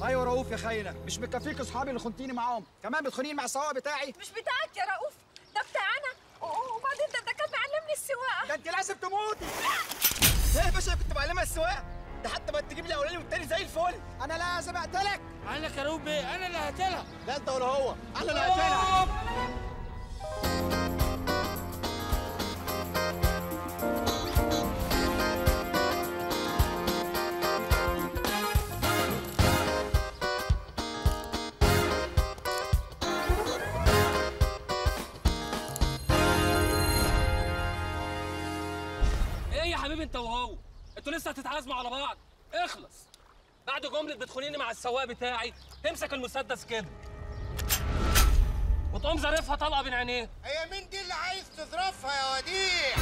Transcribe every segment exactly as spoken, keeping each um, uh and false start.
ايوه رؤوف يا خاينه، مش مكفيك اصحابي اللي خنتيني معاهم، كمان بتخونيني مع السواق بتاعي. مش بتاعك يا رؤوف، ده بتاعنا. وبعدين ده ده كان بيعلمني السواقه. ده انت لازم تموتي. ايه يا باشا، كنت بعلمها السواقه، ده حتى ما تجيب لي اولاني والتاني زي الفل. انا لازم اقتلك. انا يا رؤوف بيه، انا اللي هقتلها. لا انت ولا هو، انا اللي هقتلها. يا حبيبي انت وهو، انتوا لسه هتتعازموا على بعض. اخلص. بعد جمله بتخونيني مع السواق بتاعي تمسك المسدس كده وتقوم ظارفها طلقه بين عينيه. هي مين دي اللي عايز تظرفها يا وديع؟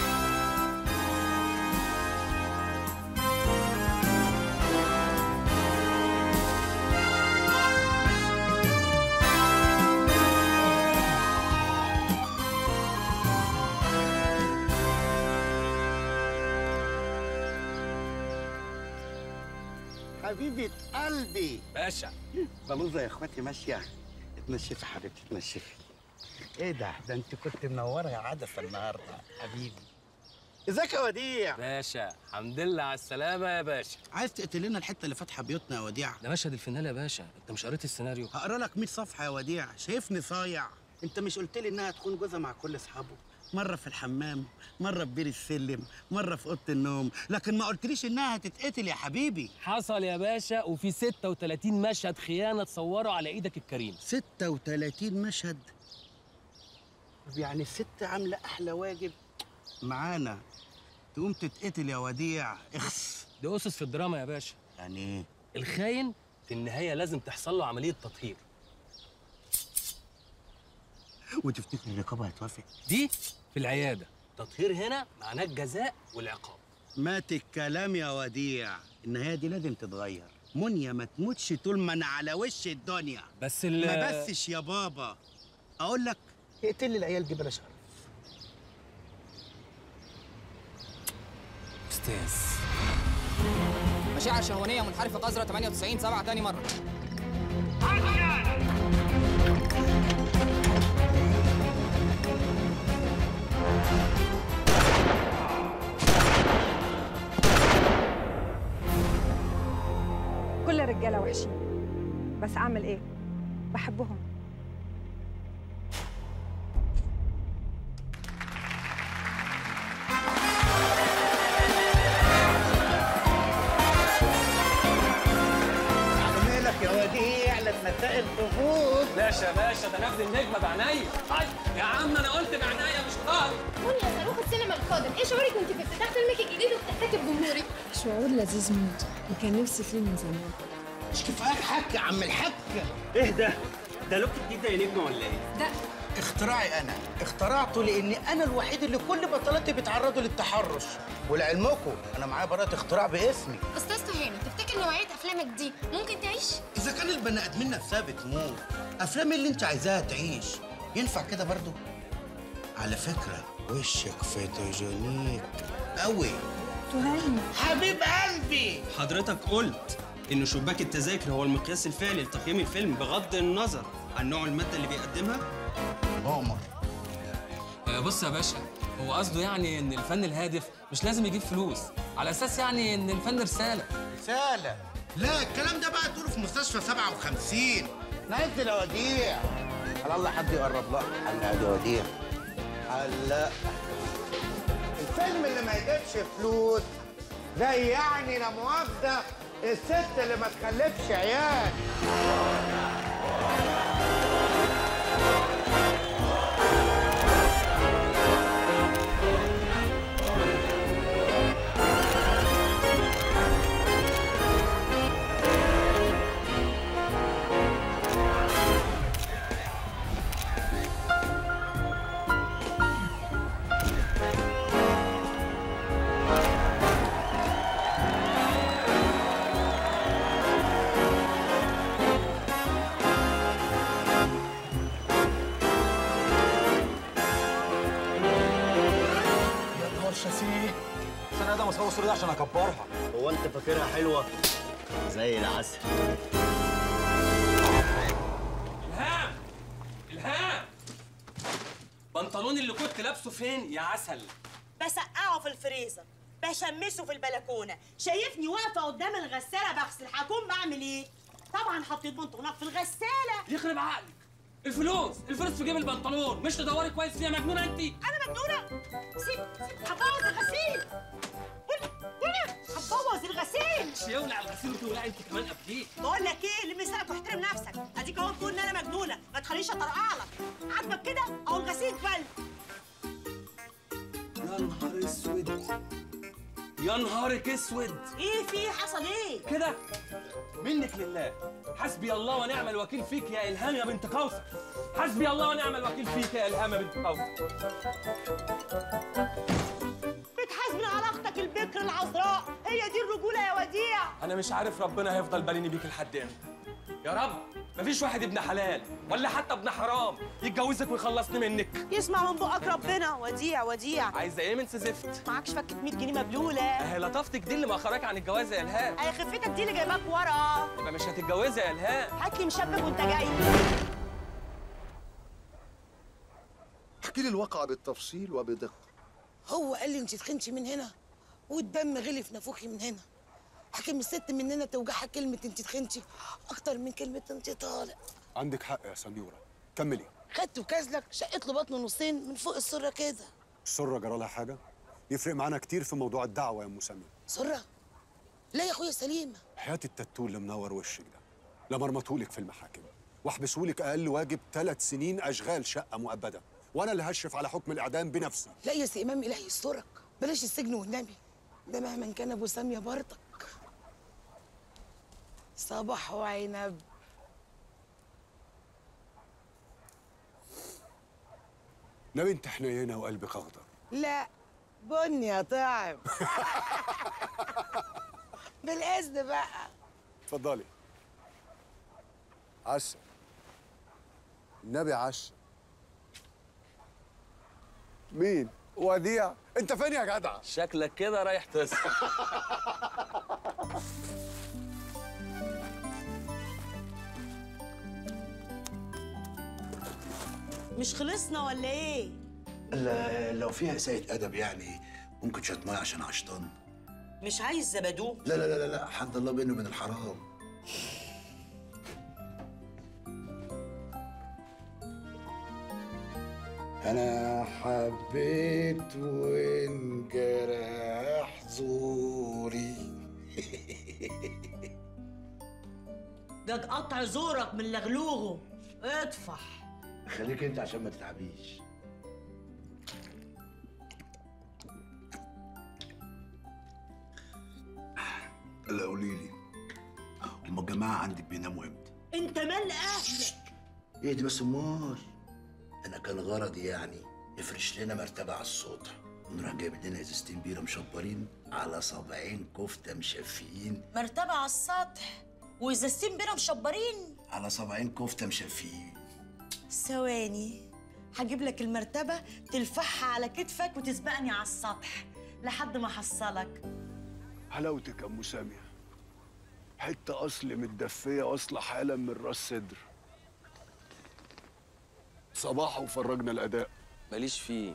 حبيبة قلبي باشا. بلوزة يا اخواتي ماشية. اتنشفي حبيبتي اتنشفي. ايه ده؟ ده انت كنت منورة يا عدسة النهاردة حبيبي. ازيك يا وديع؟ باشا الحمد لله على السلامة يا باشا. عايز تقتل لنا الحتة اللي فاتحة بيوتنا يا وديع؟ ده مشهد الفينال يا باشا، انت مش قريت السيناريو؟ هقرا لك مية صفحة يا وديع، شايفني صايع؟ انت مش قلت لي انها تكون جوزها مع كل اصحابه؟ مرة في الحمام، مرة في بير السلم، مرة في أوضة النوم، لكن ما قلتليش إنها هتتقتل يا حبيبي. حصل يا باشا، وفي ستة وتلاتين مشهد خيانة تصوروا على إيدك الكريم. ستة وتلاتين مشهد؟ طب يعني الست عاملة أحلى واجب معانا تقوم تتقتل يا وديع؟ اخس. دي أسس في الدراما يا باشا. يعني إيه؟ الخاين في النهاية لازم تحصل له عملية تطهير. وتفتكر الرقابة هتوافق؟ دي في العيادة، تطهير هنا معناه الجزاء والعقاب. مات الكلام يا وديع، النهاية دي لازم تتغير. منيا ما تموتش طول ما أنا على وش الدنيا. بس ال ما بسش يا بابا. أقول لك اقتل لي العيال دي بلاش عرف. أستاذ. مشاعر شهوانية منحرفة قذرة تمانية وتسعين سبعة تاني مرة. كل الرجاله وحشين، بس اعمل ايه؟ بحبهم. أعملك يا وديع لما تلاقي الفضول. باشا باشا ده نبذ النجمة بعينيا. يا عم أنا قلت بعينيا مش طاهر. منيا صاروخ السينما القادم، ايه شعورك وانت في افتتاح فيلمك الجديد وبتحتكي بجمهورك؟ شعور لذيذ موت وكان نفسي فيه من زمان. مش كفاية حك يا عم الحك. ايه ده؟ ده لوك جديد يا نجمة ولا ايه؟ ده اختراعي أنا، اخترعته لأني أنا الوحيد اللي كل بطلاتي بيتعرضوا للتحرش، ولعلمكم أنا معايا براءة اختراع باسمي. استاذ تهاني، تفتكر نوعيه افلامك دي ممكن تعيش؟ إذا كان البني آدمين نفسها بتموت، أفلام اللي أنت عايزاها تعيش ينفع كده برضو؟ على فكرة وشك فوتوجينيك قوي. تهاني حبيب قلبي، حضرتك قلت إن شباك التذاكر هو المقياس الفعلي لتقييم الفيلم بغض النظر عن نوع المادة اللي بيقدمها؟ عمر بص يا باشا، هو قصده يعني إن الفن الهادف مش لازم يجيب فلوس، على أساس يعني إن الفن رسالة. رسالة؟ لا الكلام ده بقى تقوله في مستشفى سبعة وخمسين. نزل يا وديع. على الله حد يقرب لها. هلا يا وديع. هلا. الفيلم اللي ما يجيبش فلوس زي يعني لا مؤاخذة الست اللي ما تخلفش عيال. شاسيه بس انا ده مصور الصوره دي عشان اكبرها. هو انت فاكرها حلوة؟ زي العسل. البنطلون اللي كنت لابسه فين يا عسل؟ بسقعه في الفريزر، بشمسه في البلكونه، شايفني واقفه قدام الغساله بغسل، هكون بعمل ايه؟ طبعا حطيت بنطلونك في الغساله. يخرب عقلك، الفلوس الفلوس في جيب البنطلون، مش تدوري كويس فيها. مجنونه انت؟ انا مجنونه؟ سيب سيب هبوظ الغسيل. هبوظ الغسيل. مش يولع الغسيل وتولعي انت كمان قبليه. بقول لك ايه، لمي لسانك واحترم نفسك، اديك اهو بتقول ان انا مجنونه، ما تخلينيش اطرقع لك. عاجبك كده؟ اهو الغسيل اتبل. يا نهار اسود، يا نهارك اسود. ايه في حصل ايه؟ كده منك لله. حسبي الله ونعم الوكيل فيك يا الهام يا بنت كوثر. حسبي الله ونعم الوكيل فيك يا الهام يا بنت كوثر. بتحاسبني على اختك البكر العذراء، هي دي الرجوله يا وديع. انا مش عارف ربنا هيفضل باليني بيك لحد امتى. يا رب مفيش واحد ابن حلال ولا حتى ابن حرام يتجوزك ويخلصني منك. يسمع من بقك ربنا. وديع وديع، عايزه ايه من سزفت؟ معكش فكه مية جنيه مبلوله. اهي لطافتك دي اللي مأخراك عن الجواز يا الهام. اهي خفتك دي اللي جايباك ورا. يبقى مش هتتجوزي يا الهام. هات لي مشبك وانت جاي. احكي لي الواقعة بالتفصيل وبدقة. هو قال لي انت تخنتي من هنا والدم غلي في نافوخي من هنا. حكم الست مننا توجعها كلمة انت تخنتي اكتر من كلمة انت طالق. عندك حق يا سميورة، كملي. خدت وكازلك شقت له بطنه نصين من فوق السرة كده. السرة جرى لها حاجة؟ يفرق معانا كتير في موضوع الدعوة يا ام سمير. سرة؟ لا يا اخويا سليمة. حياة التاتو اللي منور وشك ده لمرمطهولك في المحاكم واحبسهولك اقل واجب ثلاث سنين اشغال شقة مؤبدة، وانا اللي هشرف على حكم الاعدام بنفسي. لا يا سي امام الهي يسترك، بلاش السجن والنبي، ده مهما كان ابو سامية برضك. صباح وعنب. ناوي انت حنينة وقلبك اخضر. لا بني يا طعم. بالاذن بقى. اتفضلي. عشا النبي عشا. مين؟ وديع؟ انت فين يا جدع؟ شكلك كده رايح تصحى. مش خلصنا ولا ايه؟ لا لو فيها إساءة أدب يعني ممكن شوية مية عشان عشطان. مش عايز زبدو؟ لا لا لا لا حد الله بينه وبين الحرام. أنا حبيت وانجرح زوري. جد قطع زورك من لغلوغه، اطفح. خليك أنت عشان ما تتعبيش. لا قولي لي، هما الجماعة عندك بيناموا امتى؟ انت مال اهلك؟ ايه دي بس امال؟ انا كان غرضي يعني نفرش لنا مرتبة على السطح ونروح جايب لنا ازازتين بيرة مشبرين على صابعين كفتة مشفيين. مرتبة على السطح وازازتين بيرة مشبرين على صابعين كفتة مشفيين. ثواني هجيب لك المرتبة تلفحها على كتفك وتسبقني على السطح لحد ما احصلك. حلاوتك يا ام سامية، حتة أصل متدفية واصلة حالا من راس صدر. صباح وفرجنا الأداء. ماليش فيه،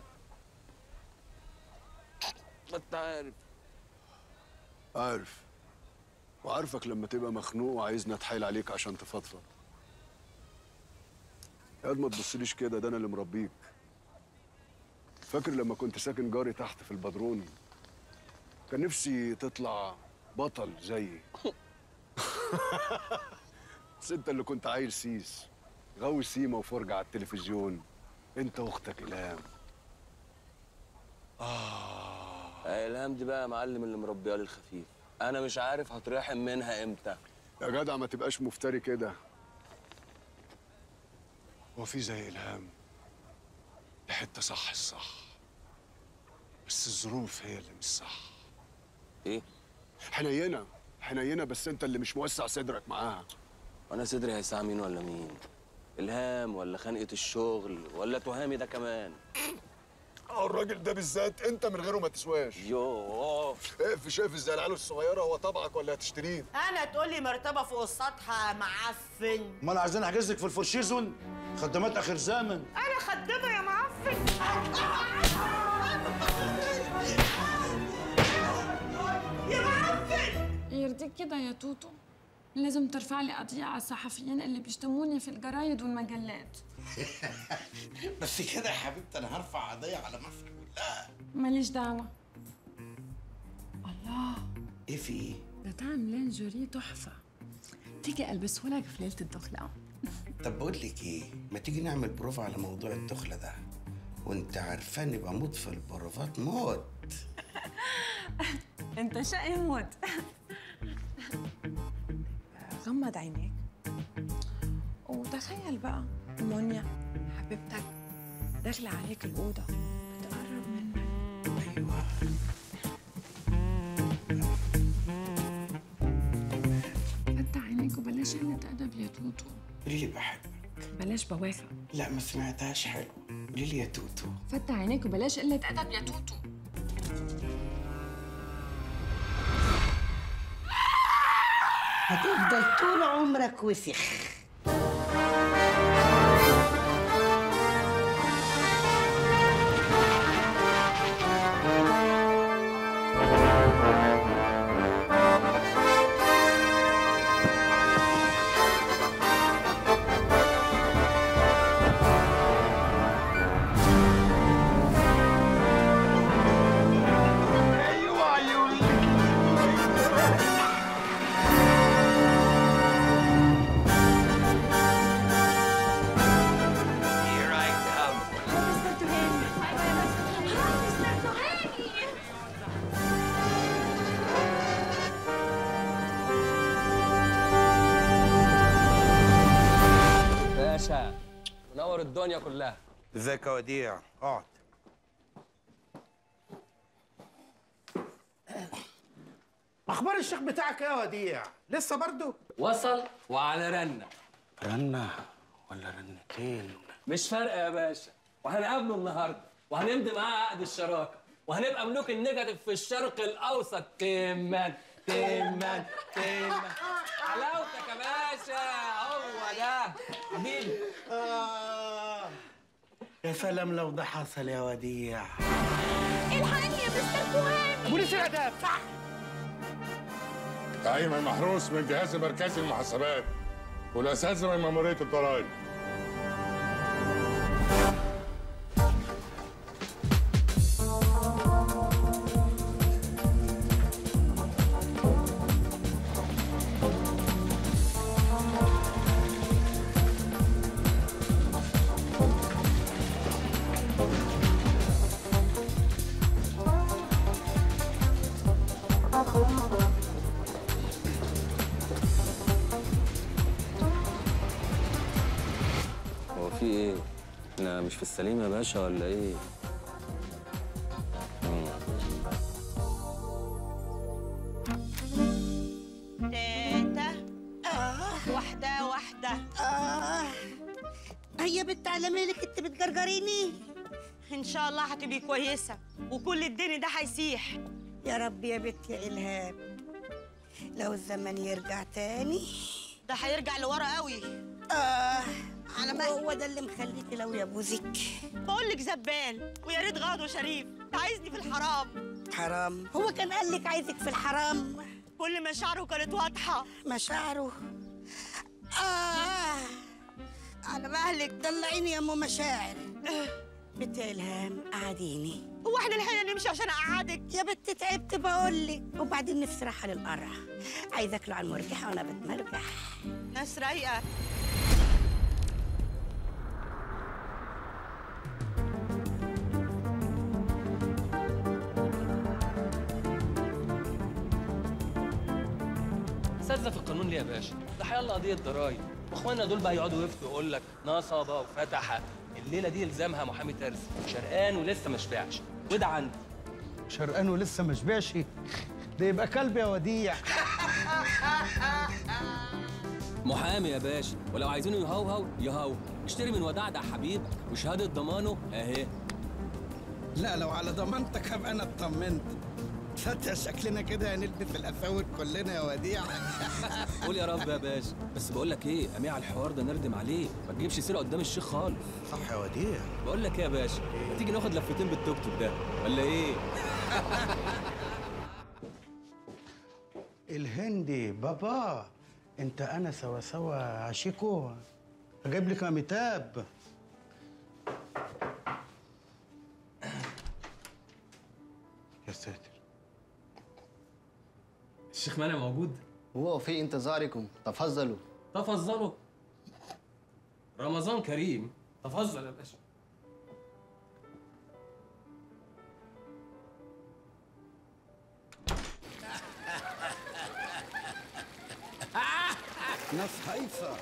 ما انت عارف. عارف وعارفك لما تبقى مخنوق وعايزني اتحايل عليك عشان تفضفض. يا قد ما تبصليش كده، ده انا اللي مربيك. فاكر لما كنت ساكن جاري تحت في البدرون كان نفسي تطلع بطل زيي. بس انت اللي كنت عايل سيس غاوي سيما وفرجة على التلفزيون، انت واختك الهام. اه الهام دي بقى يا معلم اللي مربيها لي الخفيف، انا مش عارف هترحم منها امتى. يا جدع ما تبقاش مفتري كده. هو في زي الهام لحته صح الصح، بس الظروف هي اللي مش صح. ايه؟ حنينه حنينه بس انت اللي مش موسع صدرك معاها. وانا صدري هيساع مين ولا مين؟ الهام ولا خنقه الشغل ولا تهامي ده كمان؟ اه الراجل ده بالذات انت من غيره ما تسواش. يوه اقف شايف زي العيال الصغيره، هو طبعك ولا هتشتريه؟ انا تقول لي مرتبه فوق السطح معفن. امال عايزين احجز لك في الفور سيزون؟ خدامات اخر زمن. انا خدامه يا معفن. يا معفن يرضيك كده يا توتو؟ لازم ترفع لي قضية على الصحفيين اللي بيشتموني في الجرايد والمجلات. بس كده يا حبيبتي انا هرفع قضيه على مصر كلها. ماليش دعوة. الله، ايه في ايه؟ ده طعم لينجوري تحفة. تيجي البسه لك في ليلة الدخلة. طب بقول لك ايه، ما تيجي نعمل بروفا على موضوع الدخله ده، وانت عارفاني بموت في البروفات موت. انت شقي موت. غمض عينيك وتخيل بقى مونيا حبيبتك داخله عليك الاوضه بتقرب منك. ايوه فتح عينيك وبلاش قله ادب يا توتو. قولي لي بحبك. بلاش بواخه. لا ما سمعتهاش حلو. قولي لي يا توتو. فتح عينيك وبلاش قله ادب يا توتو. هتفضل طول عمرك وسخ. منور الدنيا كلها. ازيك يا وديع؟ اقعد. اخبار الشيخ بتاعك ايه يا وديع؟ لسه برضه؟ وصل وعلى رنه. رنه ولا رنتين؟ مش فارقه يا باشا، وهنقابله النهارده وهنمضي معاه عقد الشراكه وهنبقى ملوك النيجاتيف في الشرق الاوسط. تمان تمان تمان حلاوتك يا باشا، هو ده حبيبي. آه. يا سلام لو ده حصل يا وديع. الحقني يا مستر كوهان. بوليس الاداب صح. ايمن محروس من جهاز المركزي للمحاسبات والاساتذه من ماموريه الضرائب. هو في ايه؟ احنا مش في السليم يا باشا ولا ايه؟ تيتا آه واحدة واحدة آه هي بنت على مالك انت بتجرجريني؟ إن شاء الله هتبقي كويسة وكل الدنيا ده هيسيح. يا رب يا بنت يا إلهام، لو الزمن يرجع تاني. ده هيرجع لورا قوي. آه على ما هو ده اللي مخليكي لو يا بوزك. بقول لك زبال ويا ريت غاض شريف، عايزني في الحرام. حرام؟ هو كان قال لك عايزك في الحرام؟ كل مشاعره كانت واضحة. مشاعره؟ آه على مهلك طلعيني يا ام مشاعر. بنت إلهام قعديني. هو احنا الحين نمشي عشان اقعدك؟ يا بنت تعبت بقول لك، وبعدين نفسي رايحه للقرع، عايزه اكله على المرجحه وانا بتمرجح. ناس رايقه. استاذنا في القانون ليه يا باشا؟ ده هيلا قضيه ضرايب، واخواننا دول بقى يقعدوا يفتوا يقول لك نصب وفتح. الليله دي يلزمها محامي ترزي شرقان ولسه ما شبعش، وده عندي. شرقان ولسه ما شبعش؟ ده يبقى كلب يا وديع. محامي يا باشا، ولو عايزينه يهوهو يهوهو. اشتري من وداع حبيبك وشهاده ضمانه اهي. لا لو على ضمانتك هبقى انا اطمنت. تصدق شكلنا كده هنلبس الاساور كلنا يا وديع. قول يا رب يا باشا. بس بقول لك ايه، اميع الحوار ده نردم عليه، ما تجيبش سيره قدام الشيخ خالص. صح يا وديع. بقول لك ايه يا باشا، ما تيجي ناخد لفتين بالتوك توك ده ولا ايه؟ الهندي بابا، انت انا سوا سوا عشيكو. اجيب لك اميتاب. يا ساتر. الشيخ مانع موجود؟ هو في انتظاركم، تفضلوا. تفضلوا. رمضان كريم، تفضل يا باشا. ناس هايفه.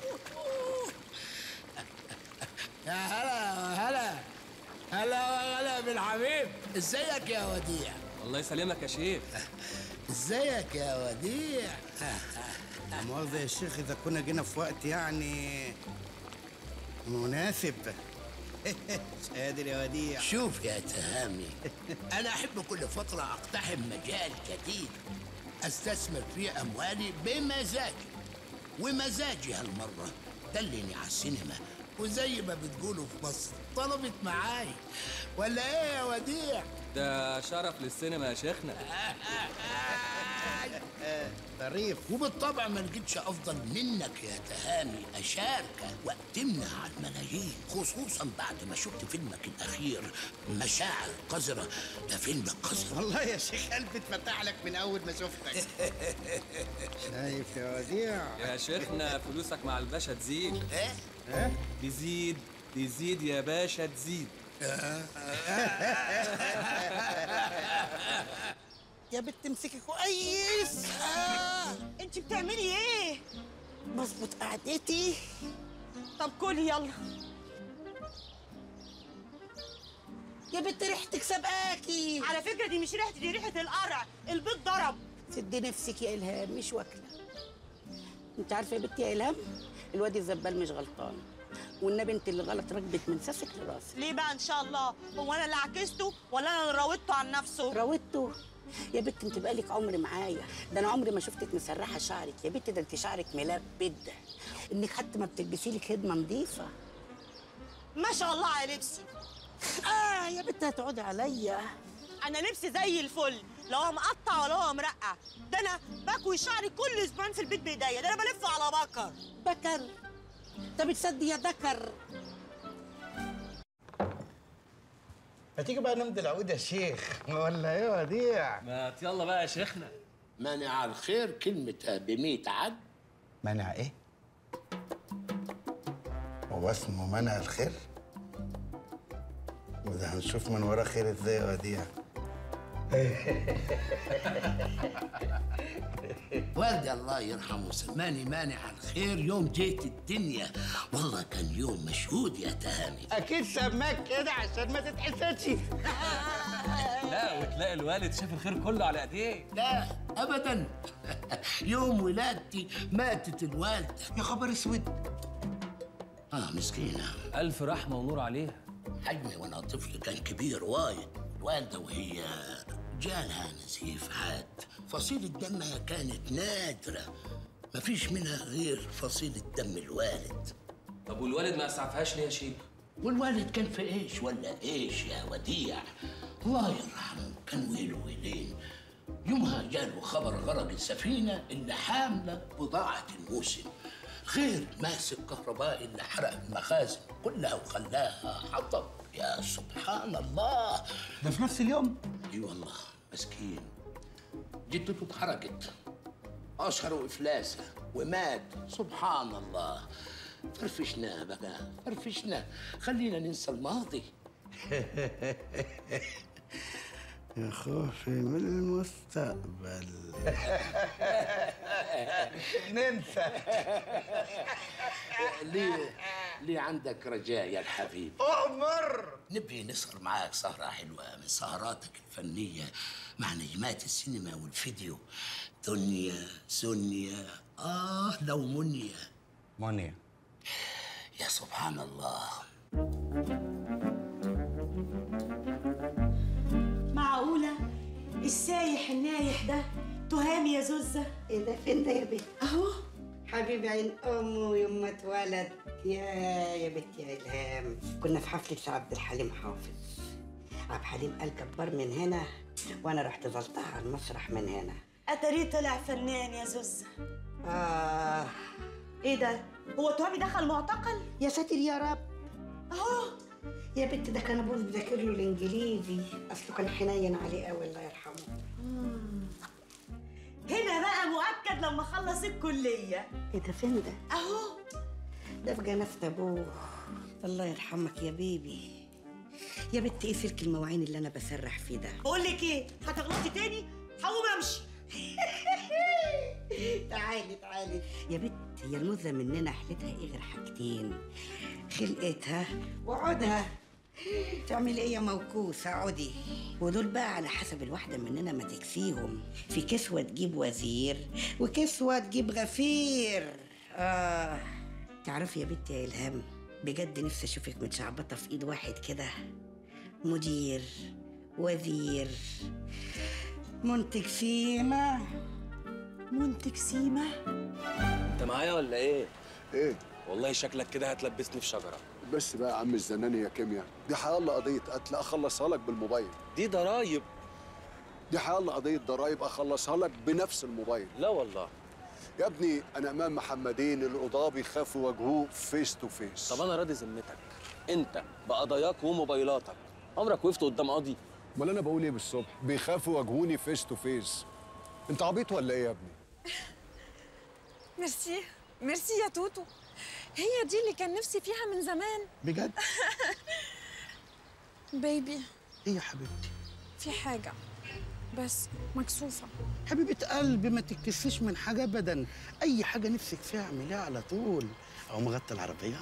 يا هلا هلا هلا هلا بالحبيب. ازيك يا وديع؟ الله يسلمك يا شيخ. ازيك يا وديع؟ لا مؤاخذة يا شيخ إذا كنا جينا في وقت يعني مناسب. مش قادر يا وديع. شوف يا تهامي، أنا أحب كل فترة أقتحم مجال جديد أستثمر فيه أموالي بمزاجي، ومزاجي هالمرة دلني على السينما، وزي ما بتقولوا في مصر طلبت معاي. ولا إيه يا وديع؟ ده شرف للسينما يا شيخنا. ظريف. وبالطبع ما لقيتش افضل منك يا تهامي اشاركك واتمنى على الملايين، خصوصا بعد ما شفت فيلمك الاخير مشاعر قذره. ده فيلم قذر والله يا شيخ قلبي اتفتح لك من اول ما شفتك. شايف يا وديع؟ يا شيخنا فلوسك مع الباشا تزيد. ايه؟ ايه؟ تزيد تزيد يا باشا تزيد. يا بنت امسكي كويس. آه. انت بتعملي ايه؟ بظبط قعدتي. طب كلي يلا. يا بنت ريحتك سابقاكي. على فكره دي مش ريحتي، دي ريحه القرع، البيض ضرب. سدي نفسك يا الهام، مش واكله. انت عارفه يا بنتي يا الهام، الواد الزبال مش غلطان، والنبي انت اللي غلط، ركبت من سفك لراسك. ليه بقى ان شاء الله؟ هو انا اللي عكسته ولا انا اللي راودته عن نفسه؟ راودته؟ يا بنت انت بقالك عمر معايا، ده انا عمري ما شفتك مسرحه شعرك يا بنت، ده انت شعرك ملبد، انك حتى ما بتلبسي لك هدمه نظيفه. ما شاء الله على لبسي. اه يا بنت هتقعدي عليا. انا لبسي زي الفل، لا هو مقطع ولا هو مرقع، ده انا بكوي شعري كل اسبوعين في البيت بايديا، ده انا بلف على بكر. بكر؟ طب تصدي يا دكر. ما تيجي بقى نمضي العقود يا شيخ ولا ايه يا وديع؟ ما يلا بقى يا شيخنا. مانع الخير كلمتها بميت عد. منع ايه؟ هو اسمه منع الخير؟ وده هنشوف من وراه خير ازاي يا وديع. والدي الله يرحمه سماني مانع الخير يوم جيت الدنيا، والله كان يوم مشهود يا تهامي. اكيد سماك كده عشان ما تتحسدش. لا وتلاقي الوالد شاف الخير كله على ايديه. لا ابدا. يوم ولادتي ماتت الوالده. يا خبر اسود. اه مسكينه. الف رحمه ونور عليها. حجمي وانا طفل كان كبير وايد، الوالده وهي جالها نزيف عاد، فصيلة دمها كانت نادرة، مفيش منها غير فصيلة دم الوالد. طب والوالد ما اسعفهاش ليه يا شيخ؟ والوالد كان في ايش ولا ايش يا وديع، الله يرحمه كان ويله ويلين. يومها جاله خبر غرق السفينة اللي حاملة بضاعة الموسم، غير ماسك كهربائي اللي حرق المخازن كلها وخلاها حطب. يا سبحان الله. ده في نفس اليوم؟ اي والله مسكين. جدته اتحرقت، اشهروا افلاسه ومات. سبحان الله. فرفشنا بقى فرفشنا، خلينا ننسى الماضي. يا خوفي من المستقبل. ننسى. ليه ليه عندك رجاء يا الحبيب؟ أؤمر. نبي نسهر معاك سهرة حلوة من سهراتك الفنية مع نجمات السينما والفيديو، دنيا سونيا آه لو منيا. منيا. يا سبحان الله. معقولة السايح النايح ده تهامي يا زوزة. ايه ده؟ فين ده يا بنت؟ اهو حبيبي عين امه يوم ما اتولد. يا يا بنتي يا الهام، كنا في حفله عبد الحليم حافظ. عبد الحليم قال كبر من هنا، وانا رحت ظلتها على المسرح من هنا. اتاريه طلع فنان يا زوزة. اه ايه ده؟ هو تهامي دخل معتقل؟ يا ساتر يا رب. اهو يا بنت ده كان ابوه بيذاكر له الانجليزي، اصله كان حنين عليه قوي الله يرحمه. هنا بقى مؤكد لما خلص الكليه. ايه ده؟ فين ده؟ اهو ده في جنازة ابوه الله يرحمك يا بيبي. يا بنت ايه سلك المواعين اللي انا بسرح فيه ده؟ بقول لك ايه، هتغلطي تاني هقوم امشي. تعالي تعالي يا بنت، هي الموزه مننا حلتها ايه غير حاجتين؟ خلقتها وعودها. تعملي ايه يا موكوسه؟ عودي. ودول بقى على حسب الواحده مننا ما تكفيهم. في كسوه تجيب وزير وكسوه تجيب غفير. اه تعرفي يا بنتي يا الهام، بجد نفسي اشوفك متشعبطه في ايد واحد كده، مدير وزير منتج سيما. منتج سيما؟ انت معايا ولا ايه؟ ايه؟ والله شكلك كده هتلبسني في شجره. بس بقى يا عم الزناني يا كيمياء، دي حيالله قضيه قتل اخلصها لك بالموبايل. دي ضرايب. دي حيالله قضيه ضرايب اخلصها لك بنفس الموبايل. لا والله يا ابني انا امام محمدين القضاه بيخافوا يواجهوه فيس تو فيس. طب انا راضي ذمتك، انت بقضاياك وموبايلاتك عمرك وقفت قدام قاضي؟ امال انا بقول ايه بالصبح؟ بيخافوا يواجهوني فيس تو فيس. انت عبيط ولا ايه يا ابني؟ ميرسي ميرسي يا توتو، هي دي اللي كان نفسي فيها من زمان بجد؟ بيبي. ايه يا حبيبتي؟ في حاجة بس مكسوفة. حبيبة قلبي ما تتكسيش من حاجة أبداً، أي حاجة نفسك فيها اعمليها على طول. أو مغطي العربية؟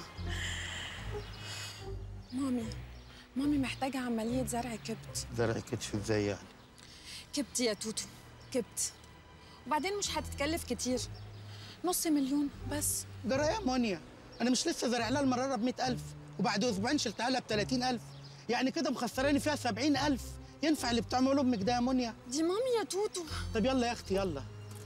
مامي مامي محتاجة عملية زرع كبد. زرع كتف ازاي يعني؟ كبد يا توتو، كبد. وبعدين مش هتتكلف كتير، نص مليون بس. جرى يا مونيا، أنا مش لسه زارع لها المرارة بمئة ألف وبعد أسبوعين شلتها لها بتلاتين ألف، يعني كده مخسراني فيها سبعين ألف. ينفع اللي بتعمله أمك ده يا مونيا؟ دي مامي يا توتو. طب يلا يا أختي يلا.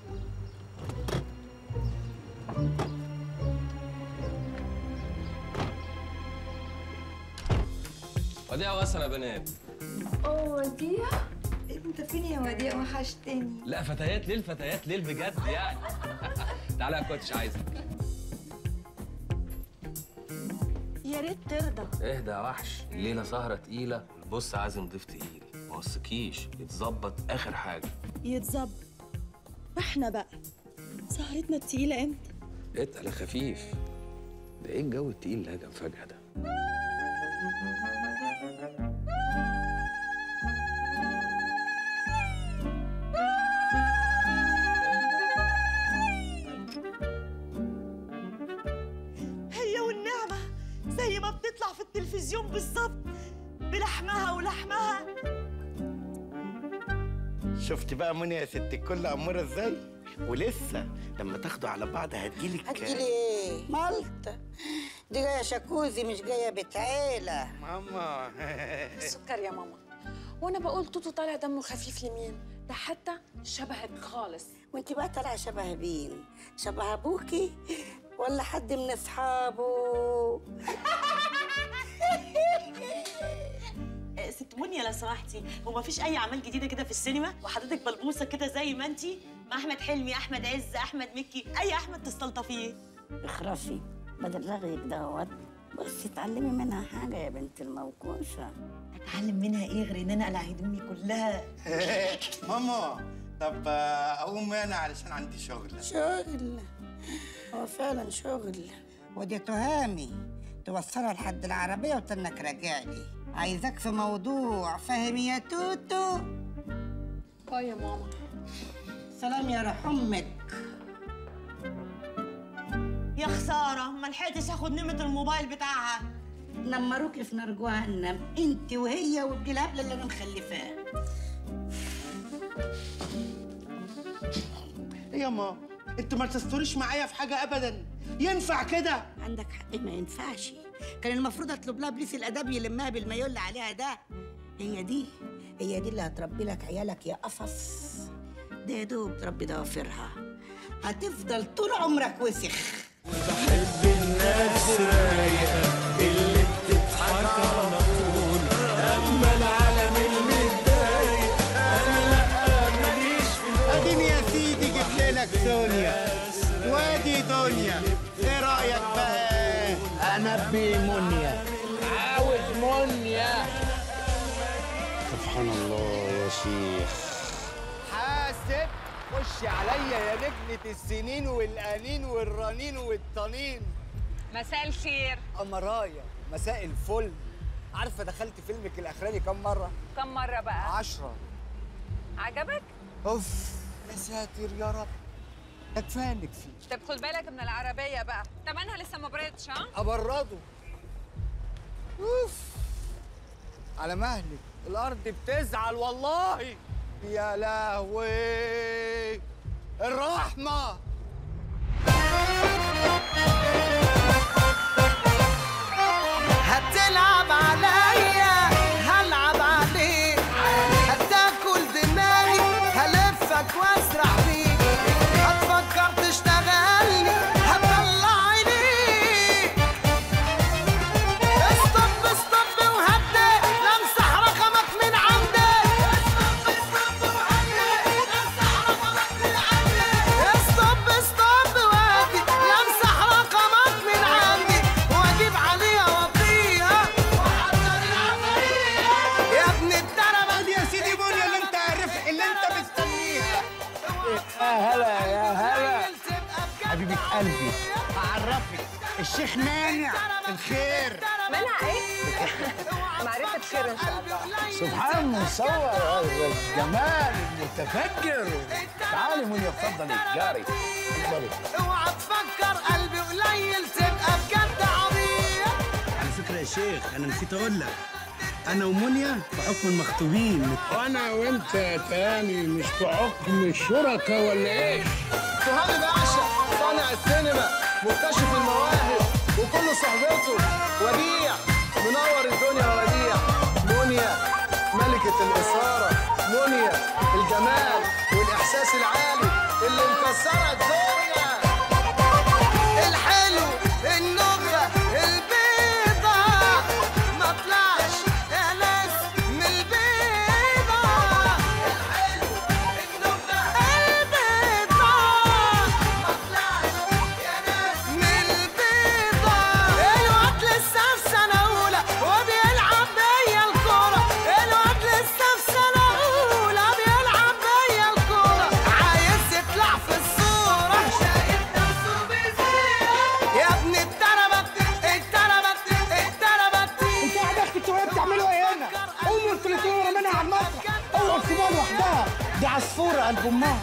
وديع واسرة يا بنات. اوه وديع، انت فين يا وديع؟ وحشتني. لا فتيات ليل، فتيات ليل بجد يعني. تعالى يا كوتش عايزك. يا ريت ترضى. اهدى يا وحش، الليله سهره تقيله والبص عازم ضيف تقيل، ما وصكيش يتظبط اخر حاجه. يتظبط. احنا بقى سهرتنا التقيله امتى؟ اتقل يا خفيف. ده ايه الجو التقيل اللي هجم فجاه ده؟ هي والنعمه زي ما بتطلع في التلفزيون بالظبط، بلحمها ولحمها. شفتي بقى منى يا ست الكل أمورة ازاي؟ ولسه لما تاخدوا على بعض هتجيلك. هتجيلي ايه؟ مالطة دي جايه شاكوزي مش جايه بيت عيله. ماما السكر يا ماما. وانا بقول توتو طالع دمه خفيف لمين؟ ده حتى شبهك خالص. وانت بقى طالعه شبه مين؟ شبه ابوكي ولا حد من اصحابه؟ ست منيا لو سمحتي، هو مفيش اي اعمال جديده كده في السينما وحضرتك بلبوسه كده زي ما انتي مع احمد حلمي، احمد عز، احمد مكي، اي احمد تستلطفيه؟ اخرسي بدل رغيك دوت، بس اتعلمي منها حاجه يا بنت الموكوسه. اتعلم منها ايه غير ان انا اقلع هدومي كلها؟ ماما طب اقوم انا علشان عندي شغل. شغل؟ هو فعلا شغل. ودي تهامي توصلها لحد العربيه وتنك راجع لي، عايزاك في موضوع، فاهم يا توتو؟ اه يا ماما. سلام يا روح امك. يا خساره ما لحقتش اخد نمره الموبايل بتاعها. نمروكي في نار جهنم انت وهي وابن الهبله اللي انا مخلفاه. ايه يا ماما؟ انت ما تستوريش معايا في حاجه ابدا، ينفع كده؟ عندك حق ما ينفعش، كان المفروض اطلب لها بليس الاداب يلمها بالمايو اللي عليها ده. هي دي هي دي اللي هتربي لك عيالك يا قفص؟ ده يا دوب تربي ضوافرها، هتفضل طول عمرك وسخ. بحب الناس رايقة اللي بتضحك على طول، أما العالم المتضايق أنا لأ ماليش في. اديني يا سيدي جبت لك سونيا وادي دنيا، ايه رايك بقى؟ انا بمنيا، عاوز منيا. سبحان الله يا شيخ. حاسب خش عليا يا نجمة السنين والأنين والرنين والطنين. مساء الخير. أمرايا مساء الفل. عارفة دخلت فيلمك الأخراني كم مرة؟ كم مرة بقى؟ عشرة. عجبك؟ أوف يا ساتر يا رب، ده كفاية إنك فيه. طب خد بالك من العربية بقى، تمنها لسه ما بردش. ها؟ أبرده. أوف على مهلك، الأرض بتزعل والله. يا لهوي الرحمة. هتلعب عليا هلعب عليك، هتاكل دماغي هلفك واسرح بيك، هتفكر تشتغلني هطلع عينيك. استوب استوب وهدي لمسح رقمك من عندي. استوب استوب وهدي لمسح رقمك من عندي، واجيب عليها وطيها وحضر العملية. يا ابن الدربة يا سيدي بنيا اللي انت عارف اللي انت مستنيها. يا هلا يا هلا حبيبة قلبي، هعرفك الشيخ مانع الخير. منع ايه؟ معرفة خير ان شاء الله. سبحان مصور هذا الجمال المتفجر. تعالي منيا اتفضلي جاري اتفضلي. اوعى تفكر قلبي قليل تبقى بجد عبيط. على فكرة يا شيخ أنا نسيت أقول لك، أنا ومنيا بحكم المخطوبين. وانا وانت تاني مش بحكم الشركة ولا ايه؟ تهاني باشا صانع السينما مكتشف المواهب وكل صحبته وديع منور الدنيا وديع. منيا ملكة الإثارة، منيا الجمال والإحساس العالي اللي مكسرة الدنيا. الحلو النخة البيضة ما طلعش يا ناس من البيضة. الحلو النخة البيضة ما طلعش يا ناس من البيضة. الواد لسه في سنة أولى وبيلعب بيا الكورة. الواد لسه في سنة أولى بيلعب بيا الكورة. عايز يطلع في الصورة شايف نفسه بيزيد. يا ابن التربت التربت التربت. انتوا عندك انتوا بتعملوا ايه هنا؟ قوموا انتوا اللي تقولوا رمينا على المسرح. اوعوا تسيبوها لوحدها، دي عصفورة قلب امها.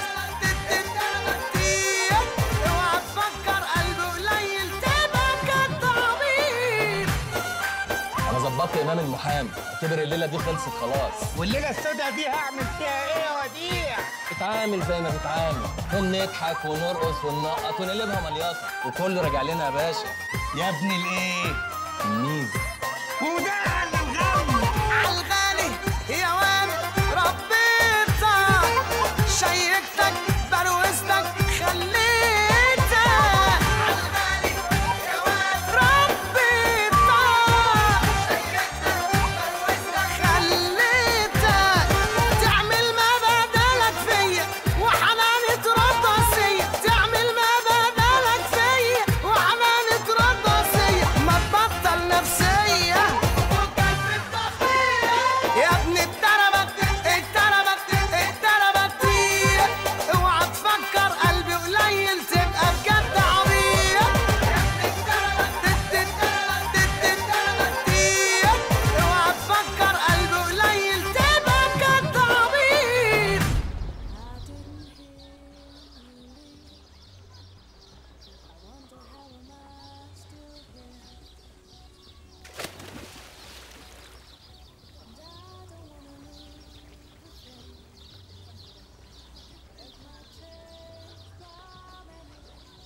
اوعى تفكر قلبه قليل تبقى بجد عبيط. انا ظبطت امام المحامي، اعتبر الليله دي خلصت خلاص. والليلة السوداء دي هعمل فيها ايه يا وديع؟ اتعامل زي ما تتعامل، ونضحك ونرقص وننقط ونقلبها مليطه، وكله راجع لنا يا باشا. يا ابن الايه؟ الميزه. وده الغم عالغالي يا واد ربيتك، شيكتك بروزتك خليتك. عالغالي يا واد ربيتك، شيكتك بروزتك خليتك. تعمل ما بدلك فيا وحناني ترد وصية. تعمل ما بدلك فيا وحناني ترد وصية. ما تبطل نفسية فكك بالتخفية. يا ابن التربت التربت التربت. اوعى تفكر قلبي قليل تبقى بجد عبيط. يا ابن التربت التربت. اوعى تفكر قلبي قليل تبقى بجد عبيط.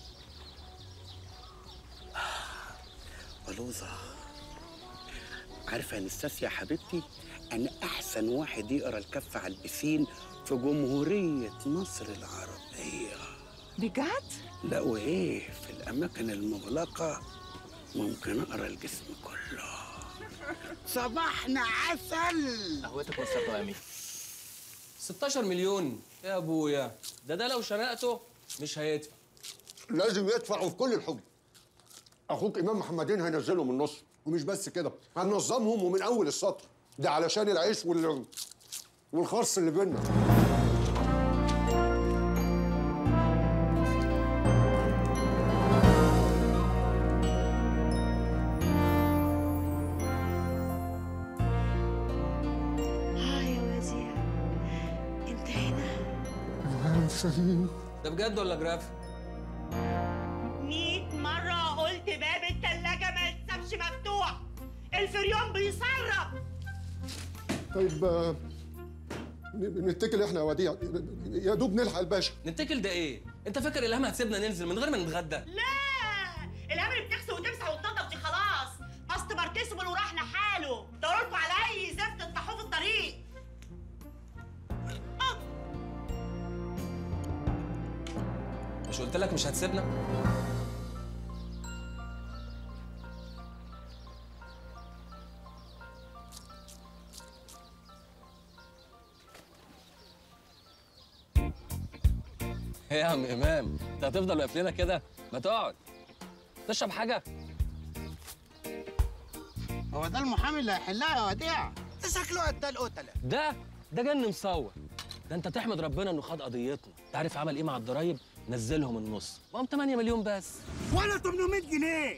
بلوزة عارفه يا نستاسيا يا حبيبتي، انا احسن واحد يقرا الكف على البسين في جمهوريه مصر العربيه. بجد؟ لا وايه، في الاماكن المغلقه ممكن اقرا الجسم كله. صباحنا عسل. قهوتك وسط يا امين. ستاشر مليون يا ابويا، ده ده لو شنقته مش هيدفع. لازم يدفعوا في كل الحب. اخوك امام محمدين هينزلهم من النص، ومش بس كده، هننظمهم ومن اول السطر، ده علشان العيش وال والخرص اللي بينا. ده بجد ولا جرافيك؟ مية مرة قلت باب التلاجة ما يتسابش مفتوح، الفريون بيسرب. طيب آه، ن- نتكل احنا يا وديع، يا دوب نلحق الباشا. نتكل ده ايه؟ انت فاكر الهام هتسيبنا ننزل من غير ما نتغدى؟ لا، الهام اللي بتغسل وتمسح وتنضف دي خلاص، قصد ماركسبل وراح لحاله، دوروا لكم على أي زفت تطفحوه في الطريق. مش قلت لك مش هتسيبنا؟ ايه يا عم امام، انت هتفضل واقف لنا كده؟ ما تقعد تشرب حاجه. هو ده المحامي اللي هيحلها يا وديع؟ ده شكله قد القتله. ده ده جن مصور. ده انت تحمد ربنا انه خد قضيتنا. انت عارف عمل ايه مع الضرايب؟ نزلهم النص، وقام تمانية مليون بس. ولا تمنمية جنيه.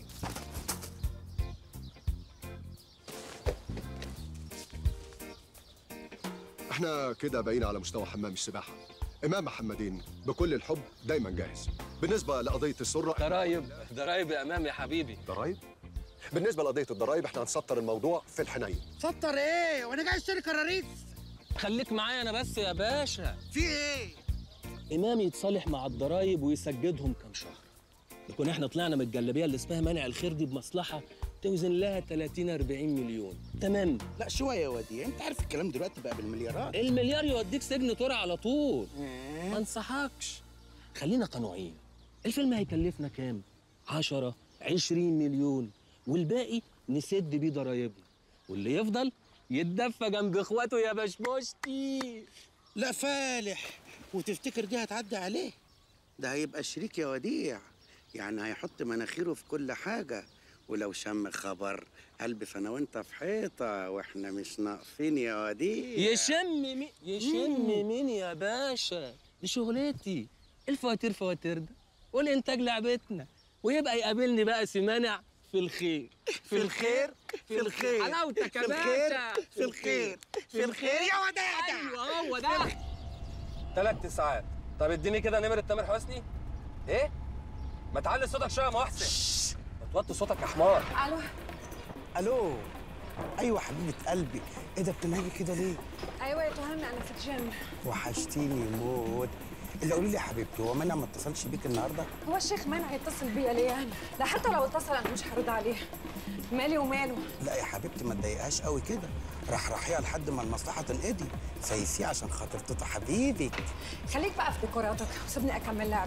احنا كده باقيين على مستوى حمام السباحه. امام محمدين بكل الحب دايما جاهز. بالنسبه لقضيه السره، ضرايب ضرايب يا امام يا حبيبي. ضرايب؟ بالنسبه لقضيه الضرايب احنا هنسطر الموضوع في الحنين. سطر ايه؟ وانا جاي اشتري كراريس؟ خليك معايا انا بس يا باشا. في ايه؟ امام يتصالح مع الضرايب ويسجدهم كام شهر، نكون احنا طلعنا من الجلابيه اللي اسمها منع الخير دي بمصلحه توزن لها تلاتين أربعين مليون. تمام؟ لا شويه يا وديع، انت عارف الكلام دلوقتي بقى بالمليارات. المليار يوديك سجن طرع على طول. ما انصحكش، خلينا قنوعين. الفيلم هيكلفنا كام؟ عشرة عشرين مليون، والباقي نسد بيه ضرايبنا، واللي يفضل يتدفى جنب اخواته يا بشبوشتي. لا فالح، وتفتكر دي هتعدي عليه؟ ده هيبقى شريك يا وديع، يعني هيحط مناخيره في كل حاجة، ولو شم خبر ألبس أنا وأنت في حيطة وإحنا مش ناقصين يا وديع. يشم مين؟ يشم مين يا باشا؟ دي شغلتي، الفواتير فواتيرنا والإنتاج لعبتنا، ويبقى يقابلني بقى سمانع في الخير. في الخير في الخير حلاوتك يا باشا. في الخير في الخير يا وديع. ايوه هو ده. ثلاث ساعات. طب اديني كده نمرة تامر حسني. ايه؟ ما تعلي صوتك شويه يا محسن. ما توطي صوتك يا حمار. الو. الو. ايوه حبيبه قلبي، ايه ده بتنهجي كده ليه؟ ايوه يا تهامي، انا في الجيم. وحشتيني موت. اللي قولي لي يا حبيبتي، هو منى ما اتصلش بيك النهارده؟ هو الشيخ منع يتصل بيا ليه يعني؟ ده حتى لو اتصل انا مش هرد عليه. مالي وماله؟ لا يا حبيبتي ما تضايقهاش قوي كده، راح رحيها لحد ما المصلحه تنقضي، سيسيه عشان خاطر توتا حبيبك. خليك بقى في ديكوراتك وسيبني اكمل لعب.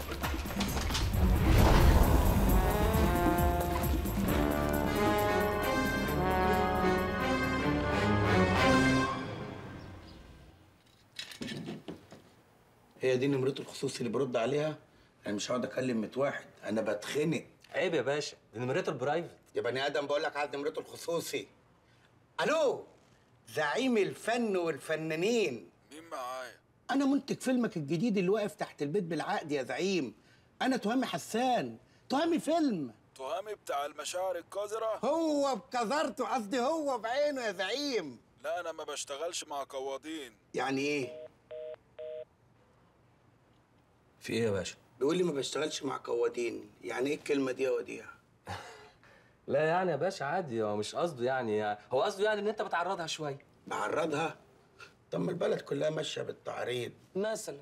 هي دي نمرته الخصوصي اللي برد عليها؟ انا مش هقعد اكلم مية واحد، انا بتخنق. عيب يا باشا، دي نمرته البرايفت. يا بني ادم بقول لك عايز نمرته الخصوصي. الو، زعيم الفن والفنانين. مين معايا؟ انا منتج فيلمك الجديد اللي واقف تحت البيت بالعقد يا زعيم. انا تهامي حسان، تهامي فيلم. تهامي بتاع المشاعر القذرة؟ هو بكذرته، قصدي هو بعينه يا زعيم. لا انا ما بشتغلش مع قواضين. يعني ايه؟ في ايه يا باشا؟ بيقول لي ما بشتغلش مع قوادين، يعني ايه الكلمه دي يا وديع؟ لا يعني يا باشا عادي، هو مش قصده يعني، هو قصده يعني ان انت بتعرضها شويه. بعرضها؟ طب ما البلد كلها ماشيه بالتعريض مثلا.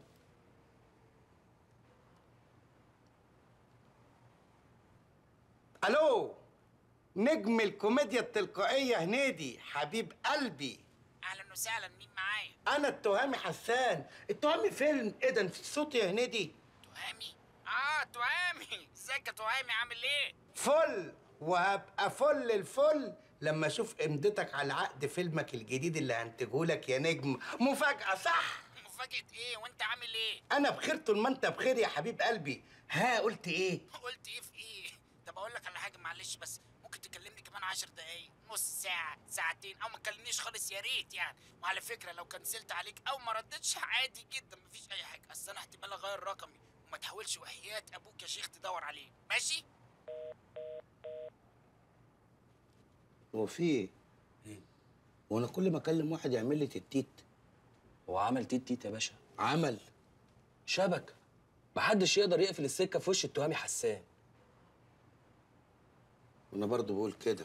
الو، نجم الكوميديا التلقائيه هنيدي حبيب قلبي. اهلا وسهلا، مين معايا؟ انا التهامي حسان. التهامي فيلم ايه ده؟ نسيت صوتي يا هنيدي. تهامي؟ اه تهامي، ازيك يا تهامي، عامل ايه؟ فل، وهبقى فل الفل لما اشوف امضتك على عقد فيلمك الجديد اللي هنتجهولك يا نجم. مفاجأة صح؟ مفاجأة ايه؟ وانت عامل ايه؟ انا بخير طول ما انت بخير يا حبيب قلبي. ها قلت ايه؟ قلت ايه في ايه؟ طب اقول لك على حاجة، معلش بس ممكن تكلمني كمان عشر دقايق، نص ساعة، ساعتين، او ما تكلمنيش خالص يا ريت يعني. وعلى فكرة لو كنسلت عليك او ما ردتش عادي جدا، مفيش اي حاجة، اصل انا احتمال اغير رقمي، وما تحاولش وحياة ابوك يا شيخ تدور عليه، ماشي؟ هو في ايه؟ هو انا كل ما اكلم واحد يعمل لي تتيت؟ هو عمل تيت تيت يا باشا، عمل شبكه، محدش يقدر يقفل السكه في وش التهامي حسان. وانا برضه بقول كده.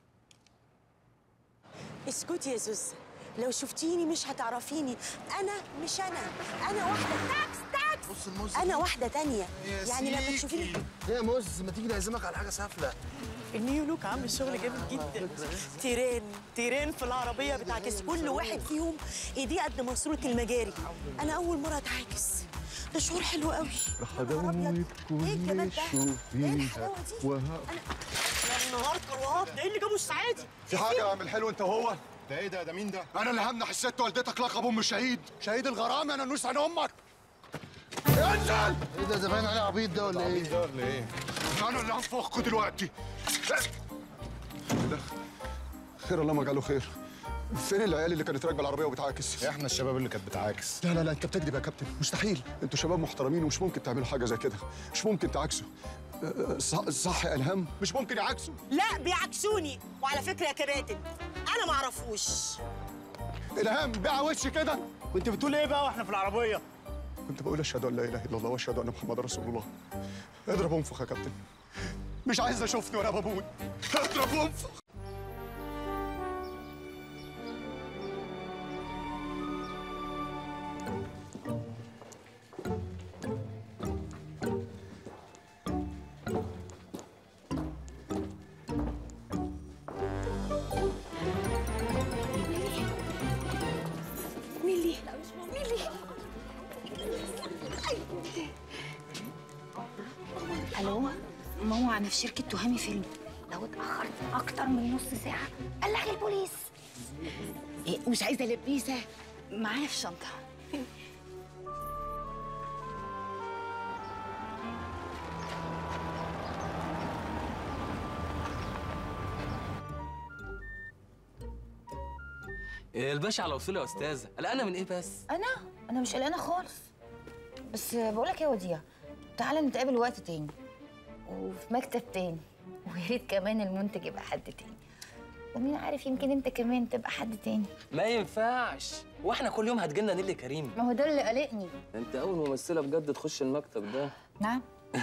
اسكتي يا زوز، لو شفتيني مش هتعرفيني. انا مش انا، انا واحده تاكس تاكس. بص الموز انا واحده تانية، يعني لما تشوفيني. ايه يا موز، ما تيجي نعزمك على حاجه سافله. النيو لوك عامل شغل جامد جدا. تيران تيران في العربيه بتعكس، كل واحد فيهم ايديه قد ماسوره المجاري. انا اول مره اتعاكس، ده شعور حلو قوي. راح ادوب كل شوفيها وها. يا نهار كروات، ده ايه اللي جابه السعادي؟ في حاجه يا عم حلو انت هو؟ ده ايه ده؟ ده مين ده؟ انا اللي همنح الست والدتك لقب ام الشهيد، شهيد الغرام. انا نوس عن امك. انزل! ايه ده؟ ده باين عليه عبيط ده ولا ايه؟ ده ولا ايه؟ انا اللي هنفخكوا دلوقتي. ايه ده؟ خير الله ما جعله خير. فين العيال اللي كانت راكبه العربيه وبتعاكس؟ احنا الشباب اللي كانت بتعاكس. لا لا لا، انت بتكذب يا كابتن، مستحيل. انتوا شباب محترمين ومش ممكن تعملوا حاجه زي كده، مش ممكن تعاكسوا. أه، صح, صح يا الهام، مش ممكن يعاكسوا. لا بيعكسوني، وعلى فكره يا كباتن انا ما اعرفوش. الهام بيع وش كده. كنت بتقول ايه بقى واحنا في العربيه؟ كنت بقول اشهد ان لا اله الا الله واشهد ان محمد رسول الله. اضرب انفخ يا كابتن، مش عايز اشوفني وانا بموت. اضرب انفخ. ميلي ميلي. الو ماما، انا في شركه تهامي فيلم، لو اتاخرت اكتر من نص ساعه بلغ البوليس. إيه، مش عايزه لبيسه معايا في الشنطه. الباشا على وصول يا استاذه، قلقانه من ايه بس؟ انا انا مش قلقانه خالص، بس بقول لك ايه يا وديع، تعالى نتقابل وقت تاني وفي مكتب تاني، ويا ريت كمان المنتج يبقى حد تاني، ومين عارف يمكن انت كمان تبقى حد تاني. ما ينفعش، واحنا كل يوم هتجيلنا نيلي كريم. ما هو ده اللي قلقني. انت اول ممثله بجد تخش المكتب ده. نعم.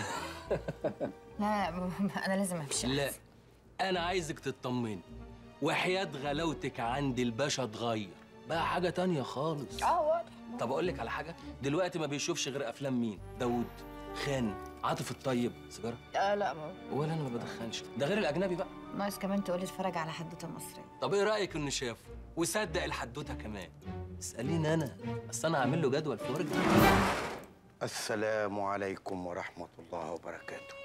لا انا لازم امشي. لا انا عايزك تطمني، وحياة غلاوتك عند الباشا اتغير بقى حاجه تانية خالص. اه واضح. طب اقول لك على حاجه، دلوقتي ما بيشوفش غير افلام مين؟ داوود، خان، عاطف الطيب. سيجاره؟ آه لا ما ولا انا ما بدخنش، ده غير الاجنبي بقى. ناقص كمان تقولي اتفرج على حدوته مصريه. طب ايه رايك انه شافه وصدق الحدوته كمان؟ اساليني انا، اصل انا هعمل له جدول فرجه. السلام عليكم ورحمه الله وبركاته.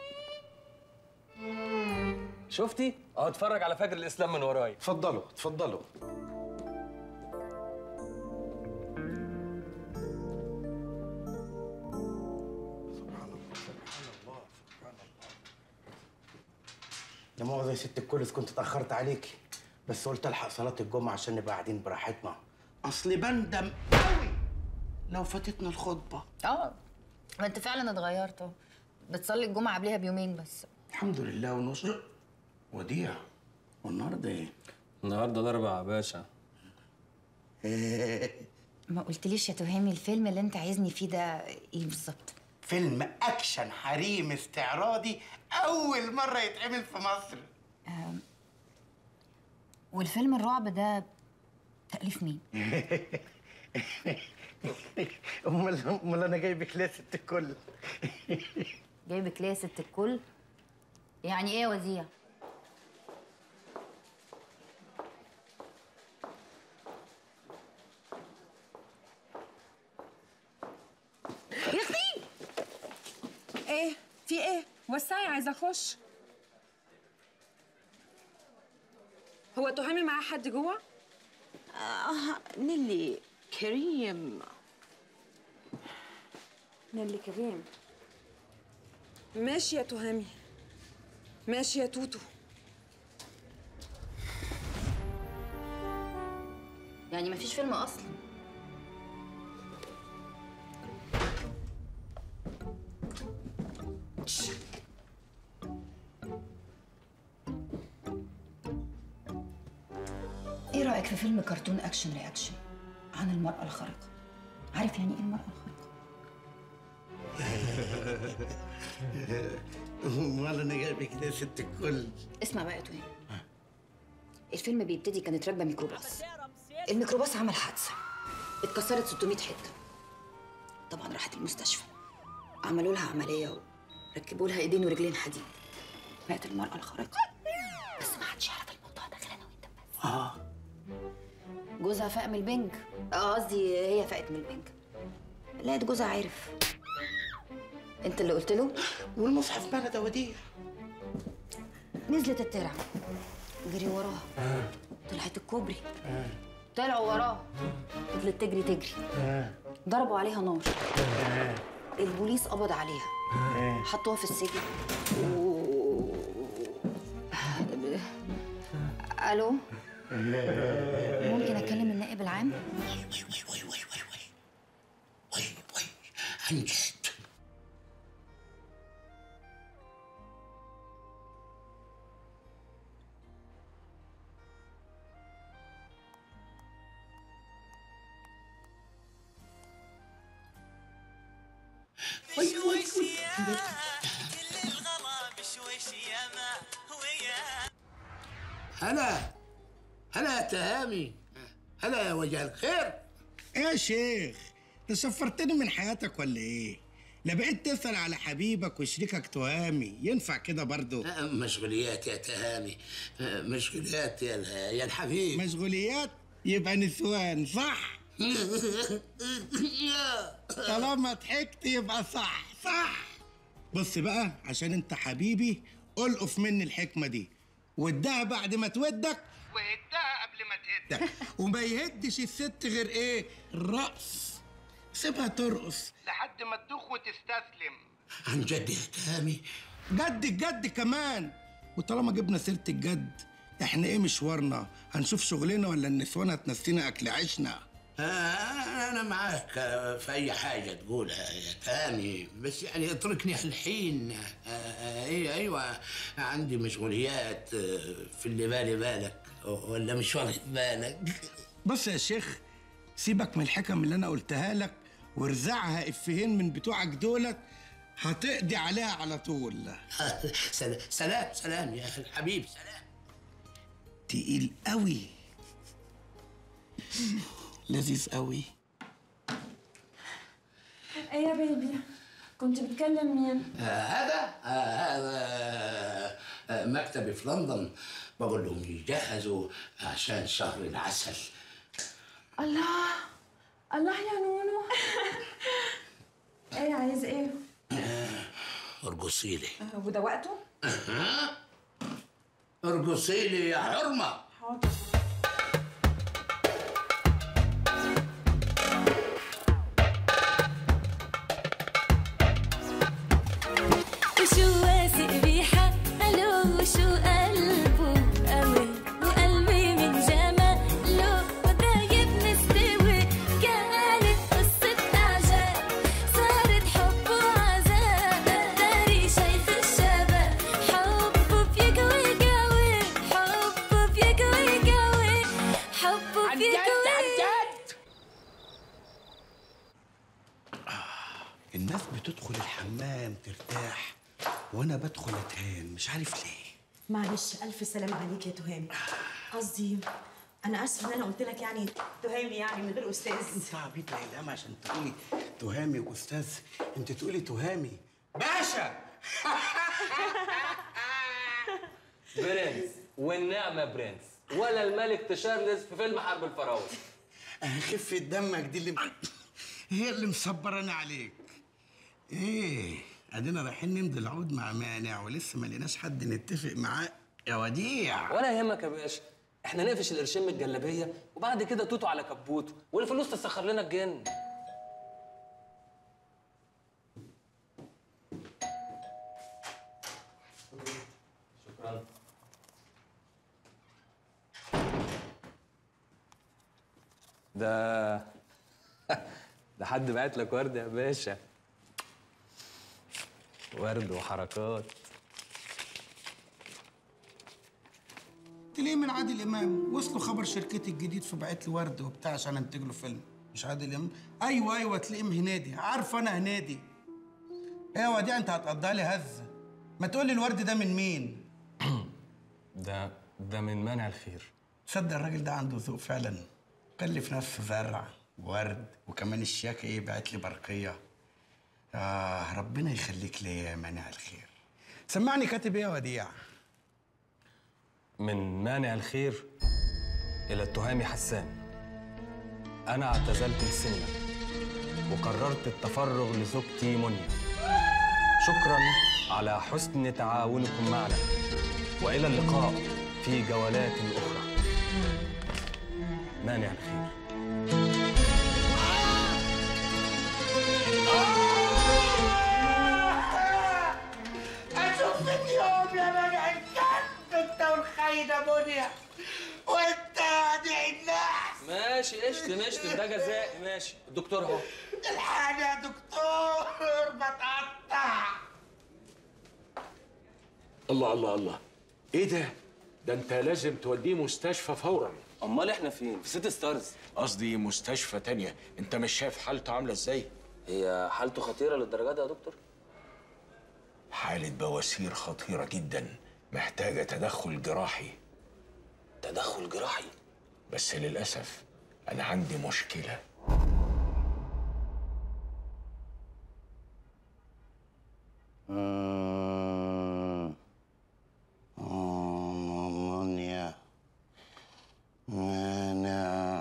شفتي؟ اهو اتفرج على فجر الاسلام من ورايا. اتفضلوا اتفضلوا. لا مؤاخذة يا ست الكل إذا كنت اتأخرت عليكي، بس قلت ألحق صلاة الجمعة عشان نبقى قاعدين براحتنا. أصلي بندم قوي لو فاتتنا الخطبة. اه ما انت فعلا اتغيرت اهو، بتصلي الجمعه قبلها بيومين بس. الحمد لله ونصر. وديع، والنهارده إيه؟ النهارده الأربعاء يا باشا. ما قلتليش يا تهامي الفيلم اللي انت عايزني فيه ده ايه بالظبط؟ فيلم أكشن حريم استعراضي أول مرة يتعمل في مصر. آه. والفيلم الرعب ده تأليف مين؟ امال امال انا جايبك ليه يا ست الكل؟ جايبك ليه يا ست الكل؟ يعني ايه يا وزيع؟ ايه في ايه؟ وسعي عايزه اخش. هو تهامي معاه حد جوه؟ آه نيلي كريم. نيلي كريم. ماشي يا تهامي، ماشي يا توتو. يعني مفيش فيلم اصلا؟ ايه رأيك في فيلم كرتون اكشن رياكشن عن المرأة الخارقة؟ عارف يعني ايه المرأة الخارقة؟ امال انا جايبك كده يا ست الكل. اسمع بقى يا توهان، الفيلم بيبتدي كانت راكبة ميكروباص، الميكروباص عمل حادثة اتكسرت ستمية حتة، طبعا راحت المستشفى، عملوا لها عملية وركبوا لها ايدين ورجلين حديد، مات المرأة الخارقة، بس ما حدش يعرف الموضوع ده غير انا وانت بس. اه جوزها فاق من البنج، اه قصدي هي فاقت من البنج، لقيت جوزها عارف. انت اللي قلت له؟ والمصحف مالها ده وديع؟ نزلت الترعة جري وراها، آه. طلعت الكوبري، آه. طلعوا وراها، فضلت تجري تجري، آه. ضربوا عليها نار، آه. البوليس قبض عليها، آه. حطوها في السجن و... الو، ممكن اكلم النائب العام؟ عن جد. هلا هلا يا تهامي، هلا يا وجه الخير. يا شيخ انت سفرتني من حياتك ولا ايه؟ لا بقيت تسأل على حبيبك وشريكك تهامي، ينفع كده برضو؟ مشغوليات يا تهامي، مشغوليات يا يا الحبيب. مشغوليات؟ يبقى نسوان صح؟ طالما ضحكت يبقى صح صح. بص بقى عشان انت حبيبي، القف مني الحكمه دي، وادها بعد ما تودك وهدها قبل ما تهدك، وما يهدش الست غير ايه؟ الرقص. سيبها ترقص لحد ما تدوخ وتستسلم. عن جد يا تهامي؟ جد الجد كمان. وطالما جبنا سيره الجد، احنا ايه مشوارنا؟ هنشوف شغلنا ولا النسوان هتنسينا اكل عيشنا؟ آه انا معاك في اي حاجه تقولها يا تهامي، بس يعني اتركني الحين. آه آه ايه ايوه عندي مشغوليات في اللي بالي بالك ولا مش واخد بالك. بص يا شيخ، سيبك من الحكم اللي انا قلتها لك وارزعها افيهين من بتوعك دولت، هتقضي عليها على طول. سلام سلام سلام يا الحبيب، سلام. تقيل قوي، لذيذ قوي. ايه يا بيبي، كنت بتكلم مين؟ آه هذا آه هذا آه مكتبي في لندن، بقول لهم يجهزوا عشان شهر العسل. الله الله يا نونو. ايه عايز ايه؟ آه ارقصي لي. وده وقته؟ أه. ارقصي لي يا حرمه. حاضر. وشو واثق بيحق الو وشو قلبه قوي وقلبي من جماله ودايب مستوي، كانت قصة عجاب صارت حب وعذاب، داري شيخ الشباب حبه بيقوي قوي، حبه بيقوي قوي، حبه بيقوي. الناس بتدخل الحمام ترتاح وانا بدخل اتهان، مش عارف ليه. معلش الف سلام عليك يا تهامي. قصدي انا اسفه ان انا قلت لك يعني تهامي يعني من غير استاذ. انت عبيط يا الهام عشان تقولي تهامي واستاذ، انت تقولي تهامي باشا. برنس والنعمه برنس، ولا الملك تشارلز في فيلم حرب الفراعنه. خفة دمك دي اللي هي اللي مصبراني عليك. ايه ادينا رايحين نمضي العقود مع مانع ولسه ما لقيناش حد نتفق معاه يا وديع. ولا يهمك يا باشا، احنا نقفش القرشين من الجلابيه وبعد كده توتو على كبوته والفلوس تسخر لنا الجن. شكرا. ده ده حد بعت لك ورد يا باشا. ورد وحركات. ليه من عادل امام؟ وصلوا خبر شركتي الجديد فبعت لي ورد وبتاع عشان انتج له فيلم. مش عادل امام؟ ايوه ايوه تلاقيه هنادي، عارفه انا هنادي. ايه يا وديع انت هتقضيها لي هزه؟ ما تقول لي الورد ده من مين؟ ده ده من مانع الخير. تصدق الراجل ده عنده ذوق فعلا، كلف نفسه زرع وورد وكمان الشياكه ايه بعت لي برقيه. آه ربنا يخليك ليا يا مانع الخير. سمعني كاتب ايه يا وديع؟ من مانع الخير إلى التهامي حسان. أنا اعتزلت السينما وقررت التفرغ لزوجتي منيا. شكراً على حسن تعاونكم معنا، وإلى اللقاء في جولات أخرى. مانع الخير. اشوف اليوم يا مانع الكلب انت والخاينه منيا وانت هادي الناس. ماشي اشتم اشتم ده جزائي. ماشي الدكتور اهو. الحاجه يا دكتور بتقطع. الله الله الله، ايه ده؟ ده انت لازم توديه مستشفى فورا. امال احنا فين؟ في سيتي ستارز. قصدي مستشفى تانية، انت مش شايف حالته عامله ازاي؟ هي حالته خطيره للدرجه دي يا دكتور؟ حالة بواسير خطيرة جدا، محتاجة تدخل جراحي. تدخل جراحي؟ بس للأسف أنا عندي مشكلة. آه آه منيا مانع.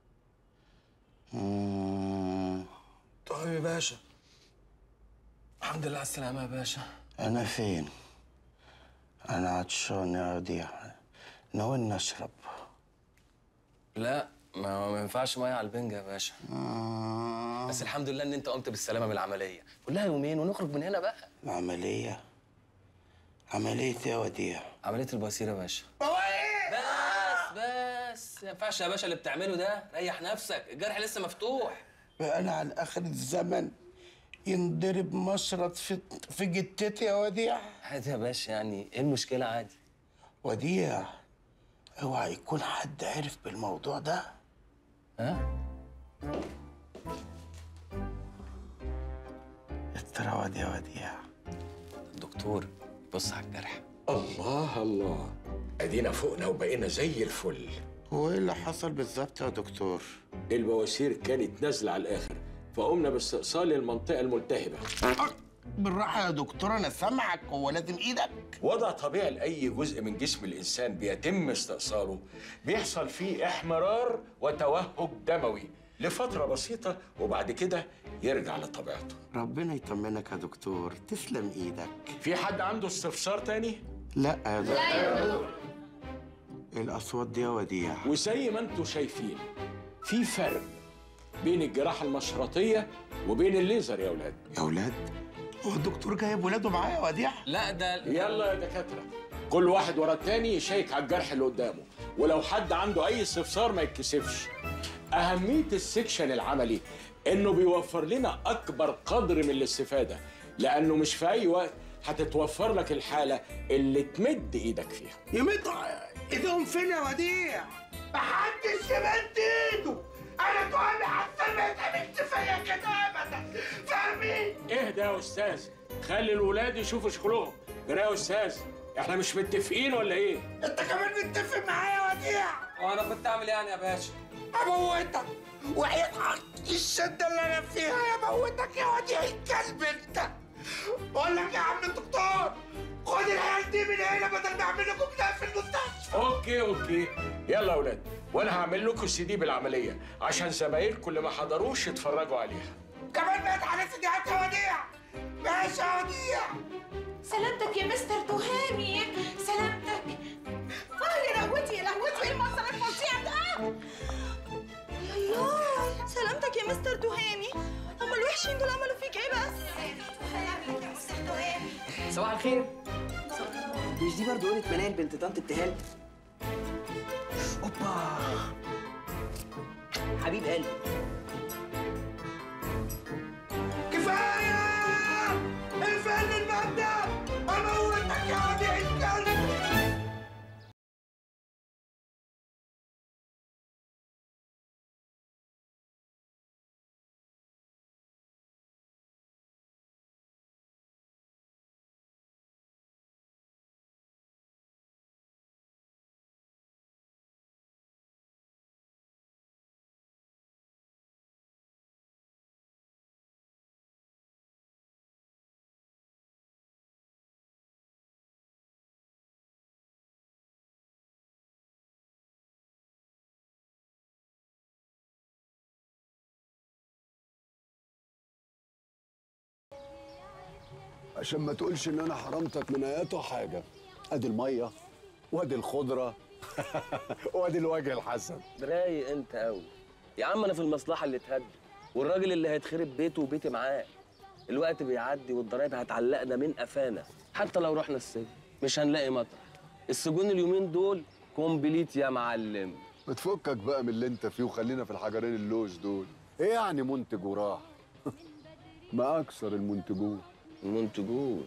آه طيب يا باشا، الحمد لله على السلامة يا باشا. أنا فين؟ أنا عطشان يا وديع، ناولني أشرب. لا ما ما ينفعش ميه على البنج يا باشا. آه. بس الحمد لله ان انت قمت بالسلامه من العمليه، كلها يومين ونخرج من هنا بقى. عمليه؟ عمليه ايه يا وديع؟ عمليه البواسير يا باشا. بس بس ما ينفعش يا باشا اللي بتعمله ده، ريح نفسك، الجرح لسه مفتوح. انا على اخر الزمن ينضرب مشرط في في جتتي يا وديع؟ عادي يا باشا، يعني ايه المشكله؟ عادي. وديع اوعى يكون حد عرف بالموضوع ده. ها؟ التراود يا وديع. الدكتور بص على الجرح. الله الله، ادينا فوقنا وبقينا زي الفل. هو ايه اللي حصل بالظبط يا دكتور؟ البواسير كانت نازله على الاخر، فقمنا باستئصال المنطقه الملتهبه. بالراحه يا دكتور انا سامعك، هو لازم ايدك؟ وضع طبيعي لاي جزء من جسم الانسان بيتم استئصاله بيحصل فيه احمرار وتوهج دموي لفتره بسيطه وبعد كده يرجع لطبيعته. ربنا يطمنك يا دكتور، تسلم ايدك. في حد عنده استفسار تاني؟ لا يا دكتور. لا يا دكتور. الاصوات دي يا وديع. وزي ما انتم شايفين في فرق بين الجراحه المشرطيه وبين الليزر يا اولاد. يا اولاد؟ هو الدكتور جايب ولاده معاه يا وديع؟ لا ده يلا يا دكاتره، كل واحد ورا التاني يشيك على الجرح اللي قدامه، ولو حد عنده اي استفسار ما يتكسفش. اهميه السكشن العملي انه بيوفر لنا اكبر قدر من الاستفاده، لانه مش في اي وقت هتتوفر لك الحاله اللي تمد ايدك فيها. يمد ايدهم فين يا وديع؟ محدش يمد ايده، انا طالع حتى ما يتعملش فيا كده ابدا، فاهمين؟ اهدى يا استاذ، خلي الولاد يشوفوا شغلهم. جرى يا استاذ، احنا مش متفقين ولا ايه؟ انت كمان متفق معايا يا وديع؟ وانا كنت اعمل ايه يعني يا باشا؟ اموتك وهيتحط الشده اللي انا فيها يا موتك يا وديع الكلب انت. بقول لك يا عم الدكتور، خد العيال دي من هنا بدل ما اعمل لكم كده في المستشفى. اوكي اوكي، يلا يا ولاد، وانا هعمل لكم سي دي بالعمليه عشان زمايلكم اللي ما حضروش يتفرجوا عليها. كمان بقت على سيديات يا وديع، ماشي يا وديع. سلامتك يا مستر تهامي، سلامتك. اه يا لهوتي يا لهوتي، ايه المنظر الفظيع ده؟ الله، سلامتك يا مستر تهامي. هما الوحشين دول عملوا فيك ايه بس؟ سلامتك يا مستر تهامي. صباح الخير. مش دي برضه قولة منال بنت طنط ابتهال؟ اوبا حبيب قلبي. كفايه الفيلم المبدأ، اموتك يا وديع الكلب. عشان ما تقولش ان انا حرمتك من اياته حاجه. ادي الميه وادي الخضره وادي الوجه الحسن. رايق انت قوي يا عم. انا في المصلحه اللي اتهد، والراجل اللي هيتخرب بيته وبيتي معاه. الوقت بيعدي والضرايب هتعلقنا من قفانا. حتى لو رحنا السجن مش هنلاقي مطرح. السجون اليومين دول كومبليت يا معلم. بتفكك بقى من اللي انت فيه وخلينا في الحجرين اللوز دول. ايه يعني منتج وراح؟ ما اكثر المنتجون. المنتجون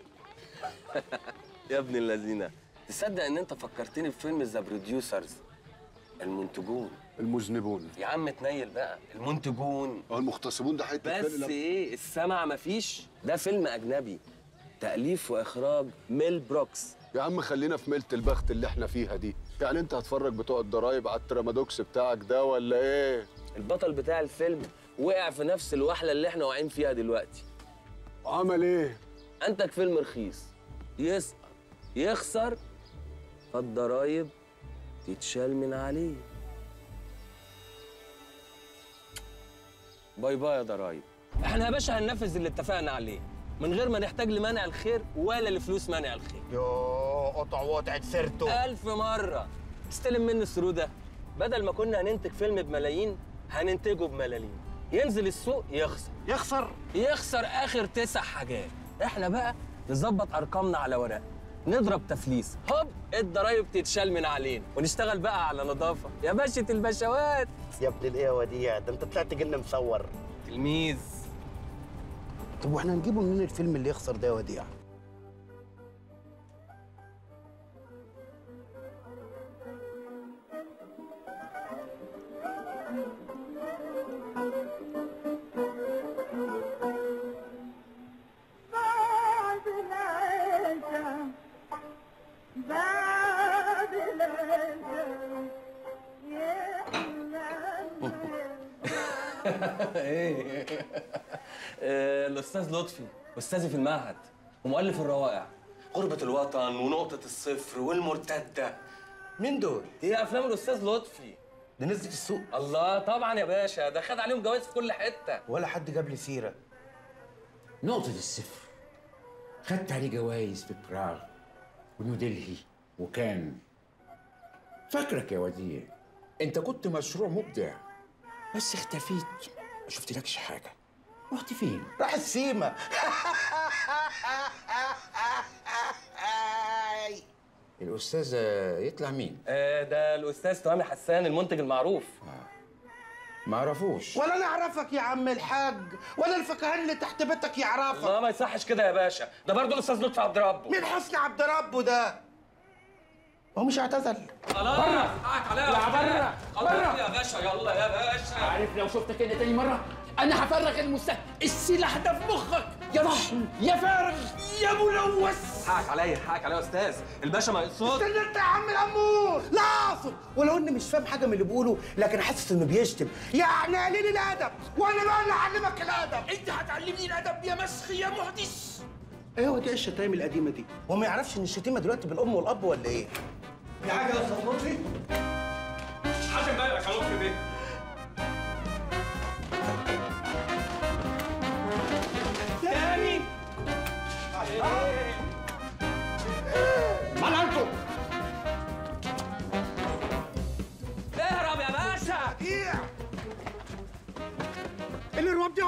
يا ابن اللذينه، تصدق ان انت فكرتني بفيلم ذا بروديوسرز. المنتجون المذنبون. يا عم تنيل بقى، المنتجون. اه المغتصبون ده حته بس ايه السمع مفيش. ده فيلم اجنبي، تأليف واخراج ميل بروكس. يا عم خلينا في ميلة البخت اللي احنا فيها دي. يعني انت هتفرج بتوع الضرايب على الترامادوكس بتاعك ده ولا ايه؟ البطل بتاع الفيلم وقع في نفس الوحله اللي احنا واقعين فيها دلوقتي. عمل ايه؟ انتج فيلم رخيص، يسقط يخسر، فالضرايب تتشال من عليه. باي باي يا ضرايب. احنا يا باشا هننفذ اللي اتفقنا عليه من غير ما نحتاج لمنع الخير ولا لفلوس منع الخير. يوه قطع وقطعة سيرته. ألف مرة استلم مني السرو ده. بدل ما كنا هننتج فيلم بملايين هننتجه بملاليم. ينزل السوق يخسر يخسر يخسر آخر تسع حاجات. احنا بقى نظبط أرقامنا على ورق، نضرب تفليس، هوب الضرايب تتشال من علينا ونشتغل بقى على نظافة يا باشا البشوات. يا ابن الايه يا وديع، ده انت طلعت جن مصور. تلميذ. طب واحنا نجيبه منين الفيلم اللي يخسر ده يا وديع؟ ايه الاستاذ لطفي استاذي في المعهد ومؤلف الروائع غربة الوطن ونقطة الصفر والمرتدة. مين دول؟ هي افلام الاستاذ لطفي. دي نزلت السوق؟ الله طبعا يا باشا، ده خد عليهم جوائز في كل حتة. ولا حد جاب لي سيرة. نقطة الصفر خدت عليه جوائز في براغ ونيودلهي وكان. فاكرك يا وديع، انت كنت مشروع مبدع بس اختفيت، ما شفتلكش حاجة. رحت فين؟ راح السيما. الأستاذ يطلع مين؟ آه ده الأستاذ تهامي حسان المنتج المعروف. ما اعرفوش. ولا نعرفك يا عم الحاج، ولا الفكهان اللي تحت بيتك يعرفك. لا ما يصحش كده يا باشا، ده برضه الأستاذ لطفي عبد ربه. مين حسني عبد ربه ده؟ هو مش اعتزل؟ خلاص حقك عليا. لا بره بره يا باشا، يلا يا باشا. عارف لو شفتك كده تاني مرة أنا هفرغ المستقبل. السلاح ده في مخك يا ضحي يا فارغ يا ملوث. حقك عليا حقك عليا يا أستاذ، الباشا ما يقصدش. استنى أنت يا عم الأمور. لا أقصد، ولو إني مش فاهم حاجة من اللي بيقوله لكن حاسس إنه بيشتم. يعني قليل الأدب، وأنا بقى اللي أعلمك الأدب. أنت هتعلمني الأدب يا مسخ يا محدث. إيه هو دي الشتايم القديمة دي؟ هو ما يعرفش إن الشتيمة دلوقتي بالأم والأب ولا إيه؟ في حاجة يا أستاذ لطفي؟ حاجة بالك يا لطفي بيه. تاني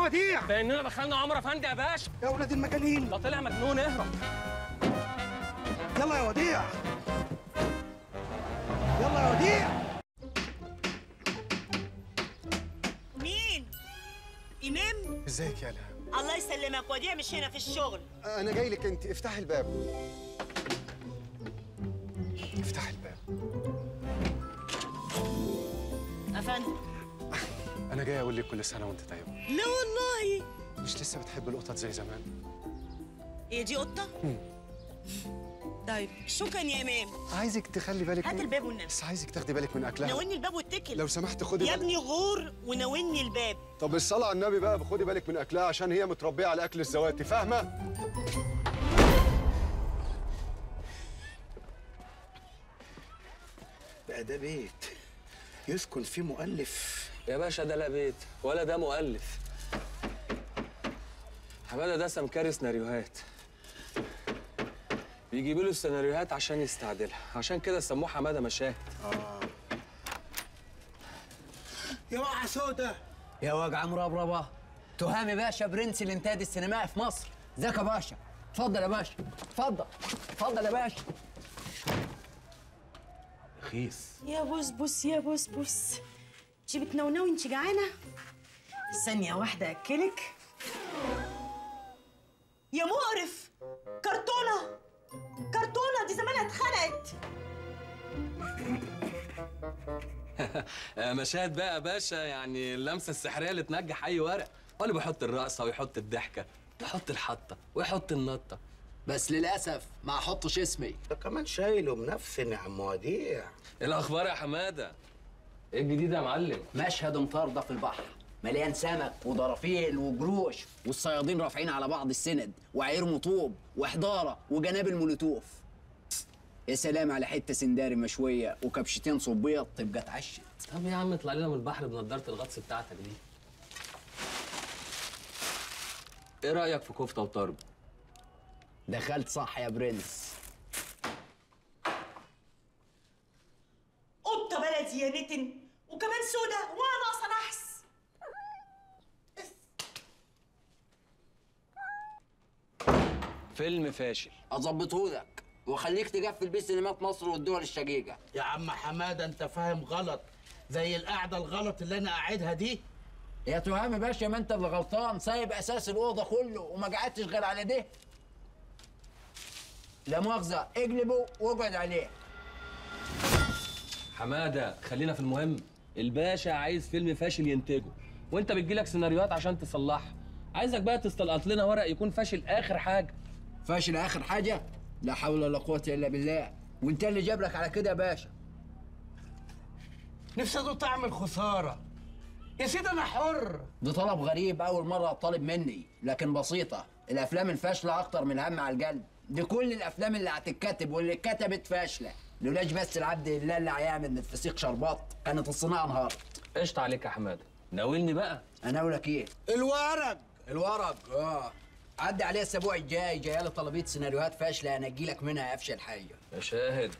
وديع؟ باننا دخلنا عمر افندي يا باشا. يا ولاد المجانين، ده طلع مجنون، اهرب. يلا يا وديع، يلا يا وديع. مين؟ إمام؟ ازيك يا الهام؟ الله يسلمك، وديع مش هنا في الشغل. انا جاي لك انت، افتحي الباب. افتحي الباب. أفندم. انا جاي اقول لك كل سنه وانت طيبه. لا والله. مش لسه بتحب القطط زي زمان؟ هي دي قطة؟ طيب شكرا يا إمام. عايزك تخلي بالك هات من... الباب والنبي. بس عايزك تاخدي بالك من اكلها. ناولني الباب واتكل. لو سمحت خدي يا بالك. ابني غور وناولني الباب. طب الصلاة على النبي بقى، خدي بالك من اكلها عشان هي متربيه على اكل الزواتي، فاهمه؟ بقى ده بيت يسكن فيه مؤلف؟ يا باشا ده لا بيت ولا ده مؤلف. حماده ده سمكري سيناريوهات، بيجيبوا له السيناريوهات عشان يستعدلها، عشان كده سموه حماده مشاهد. اه يا وقعه سودا، يا وجع مربربه. تهامي باشا برنس الانتاج السينمائي في مصر. ازيك يا باشا؟ اتفضل يا باشا، اتفضل اتفضل يا باشا. رخيص. يا بوسبوس يا بوسبوس، انت بتنونوي؟ انت جعانه؟ ثانيه واحده اكلك. يا مقرف، كرتونه كرتونه دي زمانها اتخنقت. مشاهد بقى يا باشا، يعني اللمسه السحريه اللي تنجح اي ورق. هو اللي بيحط الرقصه ويحط الضحكه، يحط الحطه ويحط النطه. بس للاسف ما احطش اسمي. ده كمان شايله بنفسي يا عم وديع. ايه الاخبار يا حماده؟ ايه الجديد يا معلم؟ مشهد مطارده في البحر مليان سمك وضرافيل وجروش، والصيادين رافعين على بعض السند وعيرموا طوب وحضاره وجنابل مولوتوف. يا سلام على حته سنداري مشويه وكبشتين صبيط تبقى اتعشت. طب يا عم اطلع لنا من البحر بنضاره الغطس بتاعتك دي. ايه رايك في كفته وطرب؟ دخلت صح يا برنس. قطه بلدي يا نتن، وكمان سودا وانا ناقصه نحس. فيلم فاشل. اظبطهولك واخليك تقفل بيه سينمات مصر والدول الشقيقه. يا عم حماده انت فاهم غلط، زي القعده الغلط اللي انا قاعدها دي. يا تهامي باشا ما انت اللي غلطان، سايب اساس الاوضه كله وما قعدتش غير على ده. لا مؤاخذه، اقلبه واقعد عليه. حماده خلينا في المهم. الباشا عايز فيلم فاشل ينتجه، وانت بتجيلك سيناريوهات عشان تصلحها. عايزك بقى تستلقط لنا ورق يكون فاشل اخر حاجه. فاشل اخر حاجه؟ لا حول ولا قوه الا بالله. وانت اللي جاب لك على كده يا باشا. نفسي ادوق طعم الخساره يا سيدي، انا حر. ده طلب غريب، اول مره طالب مني، لكن بسيطه. الافلام الفاشله اكتر من الهم على القلب. دي كل الافلام اللي هتتكتب واللي اتكتبت فاشله. لولاش بس العبد لله اللي هيعمل من الفسيخ شربات كانت الصناعه انهارت. قشطه عليك يا حماده، ناولني بقى. اناولك ايه؟ الورق. الورق اه عدي عليه الاسبوع الجاي، جايه لي طلبيه سيناريوهات فاشله انجي لك منها افشل حاجه. يا شاهد.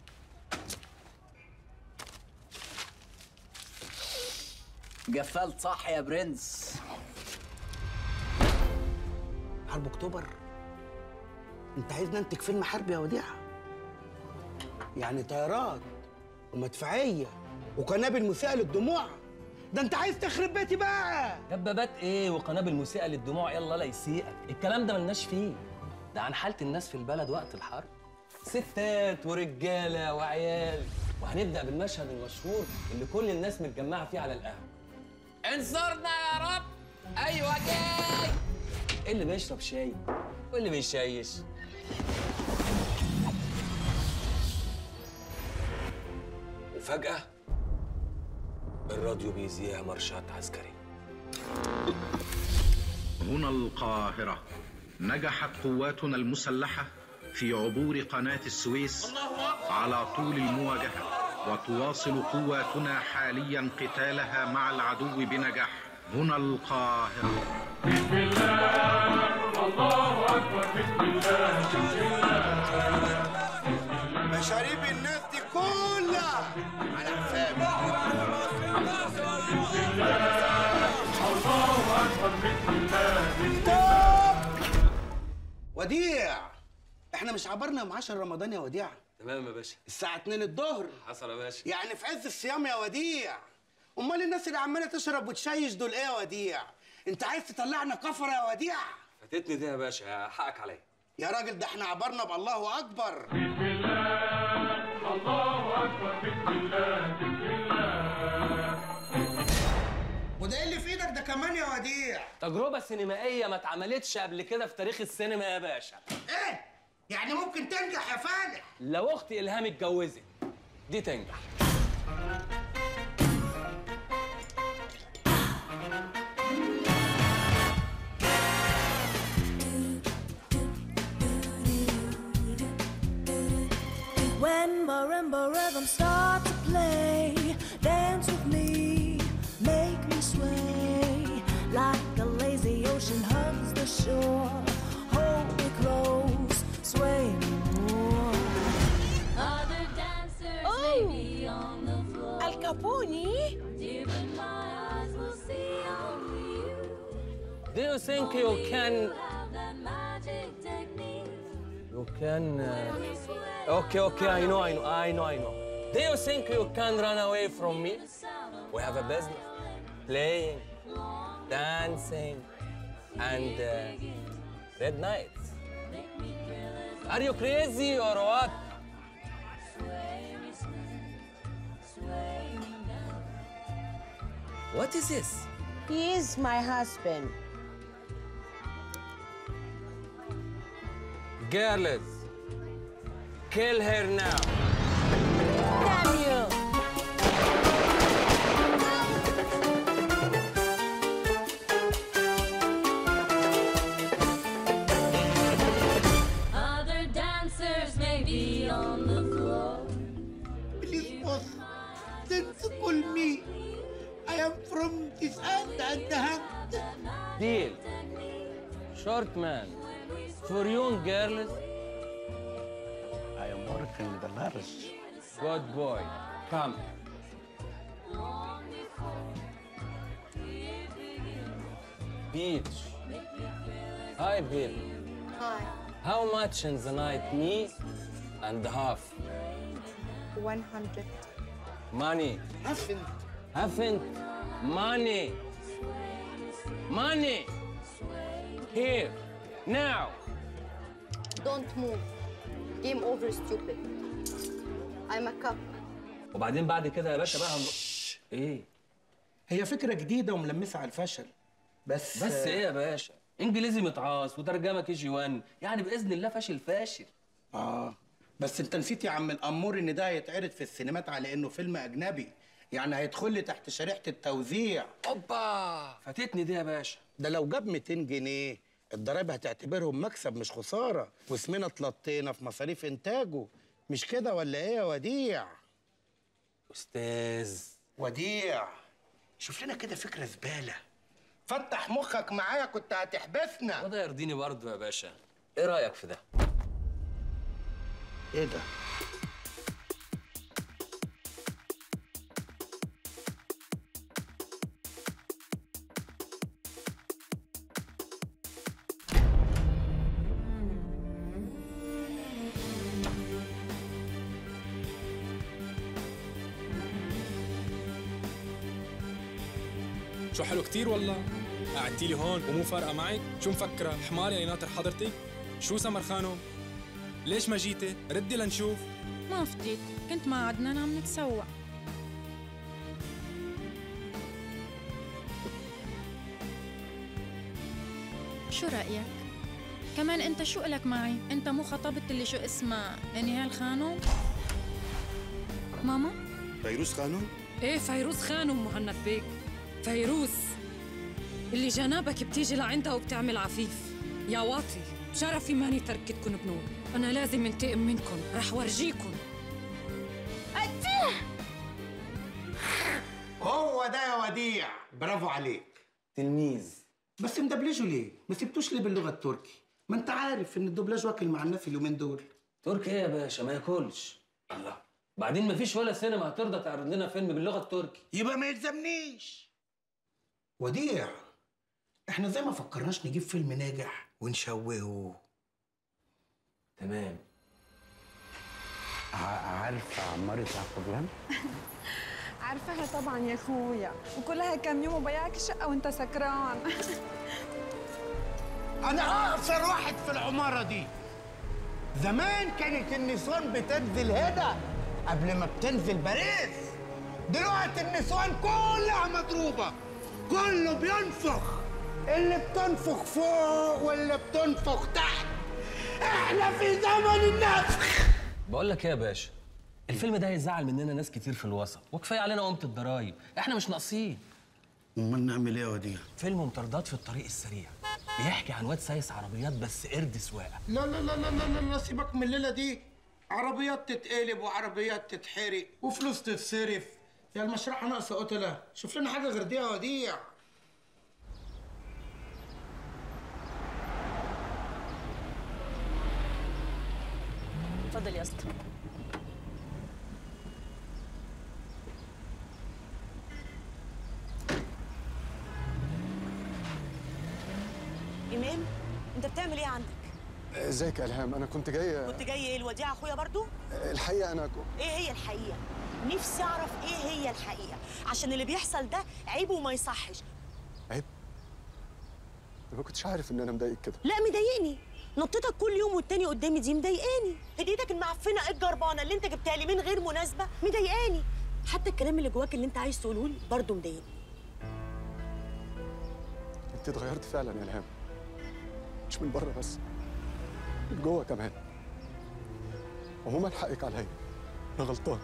قفلت صح يا برنس. حرب اكتوبر؟ انت عايزنا ننتج فيلم حرب يا وديع؟ يعني طيارات ومدفعيه وقنابل مسيئه للدموع؟ ده انت عايز تخرب بيتي بقى. دبابات ايه وقنابل مسيئه للدموع؟ يلا لا يسيئك، الكلام ده ملناش فيه. ده عن حاله الناس في البلد وقت الحرب، ستات ورجاله وعيال. وهنبدا بالمشهد المشهور اللي كل الناس متجمعه فيه على القهوه. انصرنا يا رب. ايوه جاي. اللي بيشرب شاي واللي بيشيش. وفجأة الراديو بيذيع مارشات عسكري. هنا القاهرة، نجحت قواتنا المسلحة في عبور قناة السويس على طول المواجهة، وتواصل قواتنا حاليا قتالها مع العدو بنجاح. هنا القاهرة. بسم الله الله أكبر. بسم الله بسم الله. مشاريب الناس دي كلها على حسابي. بسم الله الله أكبر. وديع، احنا مش عبرنا يوم عشرة رمضان يا وديع؟ تمام يا باشا. الساعة اتنين الظهر. حصل يا باشا. يعني في عز الصيام يا وديع. امال الناس اللي عماله تشرب وتشيش دول ايه يا وديع؟ انت عايز تطلعنا كفره يا وديع؟ فاتتني دي يا باشا، حقك عليا. يا راجل ده احنا عبرنا بالله اكبر. بسم الله الله اكبر، بسم الله بسم الله. وده ايه اللي في ايدك ده كمان يا وديع؟ تجربة سينمائية ما اتعملتش قبل كده في تاريخ السينما يا باشا. ايه؟ يعني ممكن تنجح يا فالح؟ لو اختي الهام اتجوزت دي تنجح. When marimba rhythms start to play, dance with me, make me sway. Like a lazy ocean hugs the shore, hold me close, sway me more. Other dancers may be on the floor. Al Capone? Even my eyes will see only you. Do you think you can Have that magic technique. you can uh... okay okay I know I know I know I know. Do you think you can run away from me? We have a business, playing, dancing, and uh, red nights. Are you crazy or what? What is this? He is my husband. Girls, kill her now. Damn you! Other dancers may be on the floor. Please, boss, don't call me. I am from this hand and the hand. Deal. Short man. For young girls. I am working with the nurse. Good boy. Come. Beach. Hi, baby. Hi. How much in the night? Me and half. one hundred. Money. Nothing. Haven't. Money. Money. Here. Now. Don't move. Game over, stupid. I'm a cup. وبعدين بعد كده يا باشا بقى هنروح. ايه؟ هي فكرة جديدة وملمسة على الفشل. بس بس ايه يا باشا؟ انجليزي متعاص وترجمه كي جي واحد، يعني باذن الله فاشل فاشل. اه بس انت نسيت يا عم الامور ان ده هيتعرض في السينمات على انه فيلم اجنبي، يعني هيدخل لي تحت شريحة التوزيع. اوبا فاتتني دي يا باشا. ده لو جاب مئتين جنيه الضرايب هتعتبرهم مكسب مش خسارة، واسمنا اتلطينا في مصاريف انتاجه، مش كده ولا ايه يا وديع؟ استاذ وديع شوف لنا كده فكرة زبالة، فتح مخك معايا كنت هتحبسنا. وده يرضيني برضه يا باشا. ايه رايك في ده؟ ايه ده؟ شو حلو كتير والله. قعدتي لي هون ومو فارقه معك؟ شو مفكره حمار يعني ناطر حضرتك؟ شو سمر خانم؟ ليش ما جيتي؟ ردي لنشوف. ما فضيت، كنت مع عدنان عم نتسوق. شو رأيك؟ كمان انت شو إلك معي؟ انت مو خطبت اللي شو اسمها نهال خانم؟ ماما؟ فيروز خانم؟ ايه فيروز خانم مهند بيك. فيروز اللي جنابك بتيجي لعندها وبتعمل عفيف. يا واطي شرفي ماني تركتكن بنور. انا لازم انتقم منكن، رح ورجيكن. هو ده يا وديع، برافو عليك. تلميذ. بس مدبلجه ليه؟ ما سبتوش ليه باللغه التركي؟ ما انت عارف ان الدبلاج واكل مع الناس اليومين دول. تركي ايه يا باشا؟ ما ياكلش. الله. بعدين ما فيش ولا سينما هترضى تعرض لنا فيلم باللغه التركي. يبقى ما يلزمنيش. وديع احنا زي ما فكرناش نجيب فيلم ناجح ونشوهه. تمام. عارفه عماره يعقوبيان؟ عارفاها طبعا يا اخويا، وكلها كام يوم وبيعك الشقه وانت سكران. انا اقصر واحد في العماره دي. زمان كانت النسوان بتنزل هنا قبل ما بتنزل باريس. دلوقتي النسوان كلها مضروبه، كله بينفخ، اللي بتنفخ فوق واللي بتنفخ تحت. احنا في زمن النفخ. بقول لك ايه يا باشا، الفيلم ده هيزعل مننا ناس كتير في الوسط، وكفايه علينا قيمه الضرايب، احنا مش ناقصين. امال نعمل ايه يا وديع؟ فيلم مطاردات في الطريق السريع، بيحكي عن واد سايس عربيات بس قرد سواقه. لا لا لا لا لا لا سيبك من الليله دي. عربيات تتقلب وعربيات تتحرق وفلوس تتصرف. يا المشرحه ناقصه قتله، شوف لنا حاجه غير دي يا وديع. اتفضل يا اسطى. إمام، أنت بتعمل إيه عندك؟ ازيك يا الهام؟ انا كنت جاي. كنت جاي إيه؟ الوديعة أخويا برضو؟ الحقيقه انا كو... إيه هي الحقيقة؟ نفسي أعرف إيه هي الحقيقة، عشان اللي بيحصل ده عيب وما يصحش. عيب؟ انا ما كنتش عارف ان انا مضايقك كده. لا مضايقني، نطتك كل يوم والتاني قدامي دي مضايقاني، هديتك المعفنة الجربانة اللي أنت جبتها لي من غير مناسبة مضايقاني، حتى الكلام اللي جواك اللي أنت عايز تقوله لي برضه مضايقني. انت اتغيرت فعلا يا الهام، مش من بره بس، من جوه كمان. عموما حقك عليا، انا غلطان.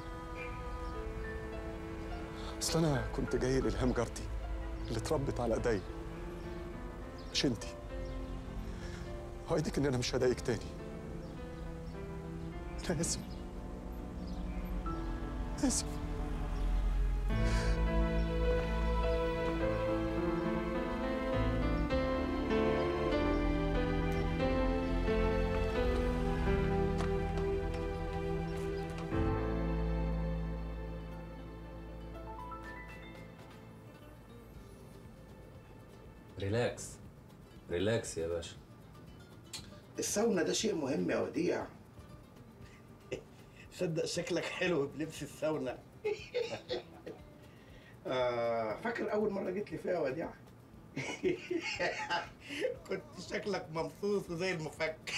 اصل انا كنت جاي لإلهام جارتي اللي اتربت على ايديا، مش انتي. هوعدك ان انا مش هضايقك تاني. انا اسف اسف. ريلاكس ريلاكس يا باشا. الساونا ده شيء مهم يا وديع. صدق شكلك حلو بلبس الساونا. آه فاكر أول مرة جيت لي فيها يا وديع؟ كنت شكلك مبسوط وزي المفك.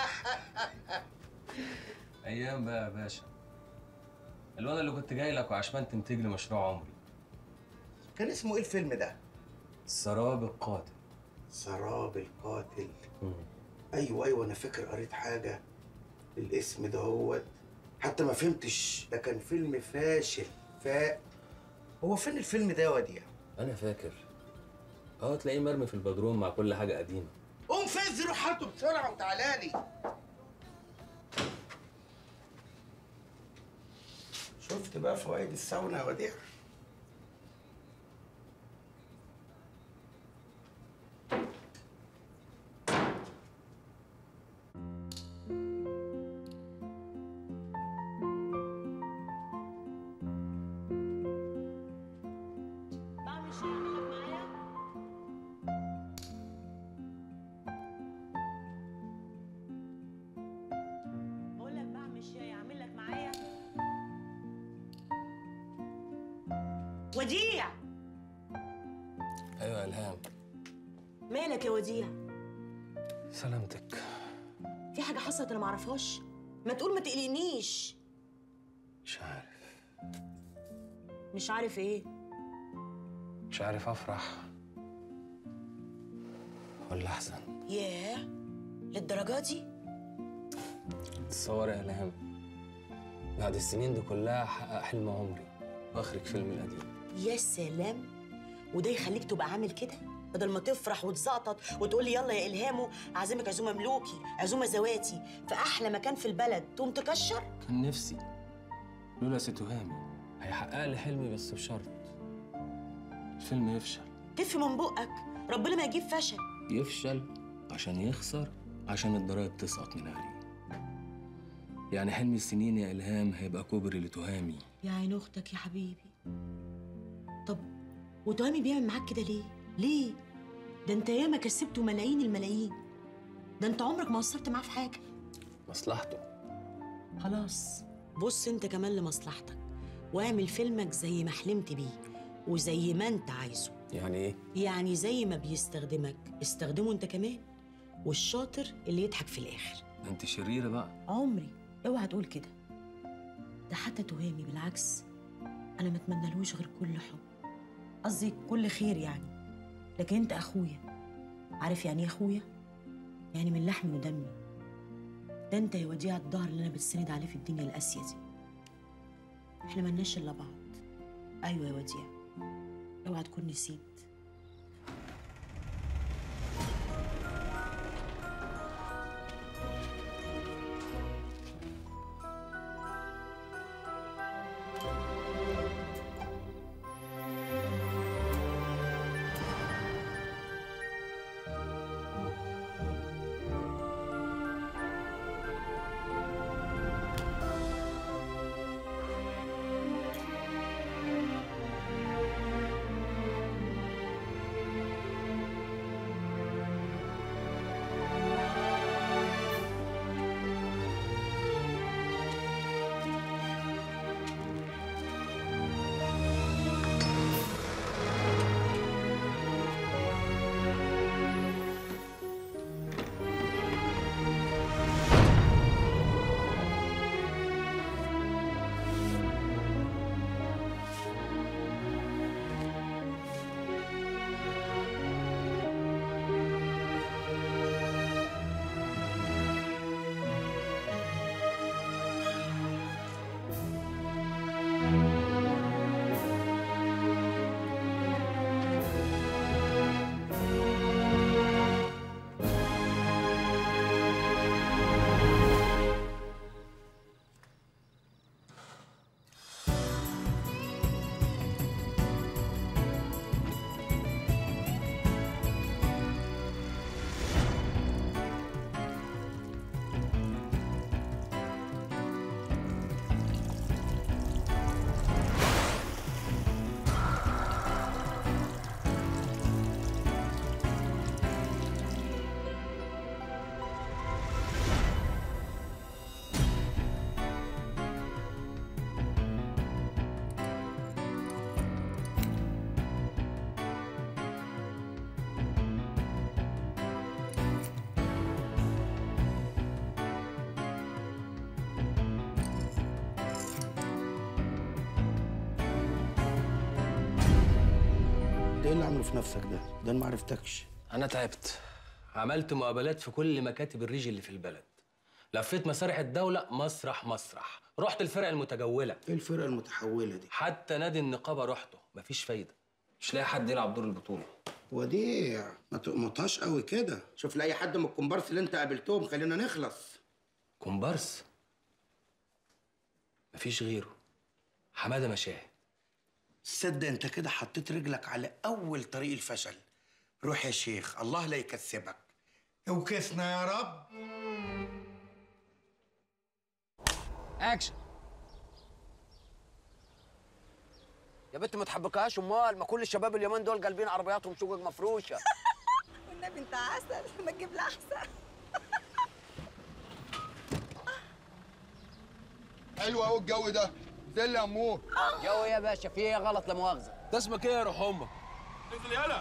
ايام بقى يا باشا. الواد اللي كنت جاي لك وعشان تنتج لي مشروع عمري. كان اسمه ايه الفيلم ده؟ سراب القاتل. سراب القاتل. مم. ايوه ايوه انا فاكر قريت حاجه الاسم ده، هو حتى ما فهمتش، ده كان فيلم فاشل. فا هو فين الفيلم ده يا وديع؟ انا فاكر. اه تلاقيه مرمي في البدروم مع كل حاجه قديمه. قوم فز روح هاته بسرعه وتعالى لي. شفت بقى فوائد الساونا يا وديع؟ وديع. ايوه يا الهام. مالك يا وديع؟ سلامتك. في حاجه حصلت انا ما اعرفهاش؟ ما تقول ما تقلقنيش. مش عارف. مش عارف ايه؟ مش عارف افرح ولا احزن. ياه للدرجه دي؟ تصور يا الهام، بعد السنين دي كلها احقق حلم عمري واخرج فيلم القديم. يا سلام، وده يخليك تبقى عامل كده بدل ما تفرح وتزقطط وتقول لي يلا يا الهامو اعزمك عزومه ملوكي، عزومه زواتي في احلى مكان في البلد، تقوم تكشر؟ كان نفسي لولا ست هامي هيحقق لي حلمي، بس بشرط الفيلم يفشل. تف من بقك، ربنا ما يجيب فشل. يفشل عشان يخسر، عشان الضرايب تسقط من عليه. يعني حلم السنين يا إلهام هيبقى كوبري لتهامي. يا عين اختك يا حبيبي. طب وتهامي بيعمل معاك كده ليه؟ ليه؟ ده انت ياما كسبته ملايين الملايين، ده انت عمرك ما قصرت معاه في حاجه. مصلحته. خلاص بص انت كمان لمصلحتك واعمل فيلمك زي ما حلمت بيه وزي ما انت عايزه. يعني ايه؟ يعني زي ما بيستخدمك استخدمه انت كمان، والشاطر اللي يضحك في الاخر. انت شريره بقى. عمري اوعى تقول كده، ده حتى تهامي بالعكس انا ما اتمنالهوش غير كل حب، قصدي كل خير يعني. لكن انت اخويا، عارف يعني ايه اخويا؟ يعني من لحمي ودمي. ده انت يا وديع الظهر اللي انا بتسند عليه في الدنيا القاسيه دي. احنا ملناش الا بعض. ايوه يا وديع، اوعى تكون نسيت. ايه اللي عامله في نفسك ده؟ ده انا ما عرفتكش. انا تعبت، عملت مقابلات في كل مكاتب الريج اللي في البلد، لفيت مسارح الدولة مسرح مسرح، رحت الفرق المتجولة. ايه الفرق المتحولة دي؟ حتى نادي النقابة رحته، مفيش فايدة، مش لاقي حد يلعب دور البطولة. وديع ما تقمطهاش قوي كده، شوف لاي حد من الكومبارس اللي انت قابلتهم خلينا نخلص. كومبارس؟ مفيش غيره، حمادة مشاهد. تصدق انت كده حطيت رجلك على اول طريق الفشل. روح يا شيخ، الله لا يكسبك. اوكسنا يا رب. اكشن. يا بنت ما تحبكهاش امال، ما كل الشباب اليومين دول قلبين عربياتهم شقق مفروشه. والنبي انت عسل، ما تجيب لي احسن. حلو قوي الجو ده، زي يا امور. جو ايه يا باشا؟ في ايه غلط لا مؤاخذه؟ ده اسمك ايه يا روح امك؟ انزل يالا.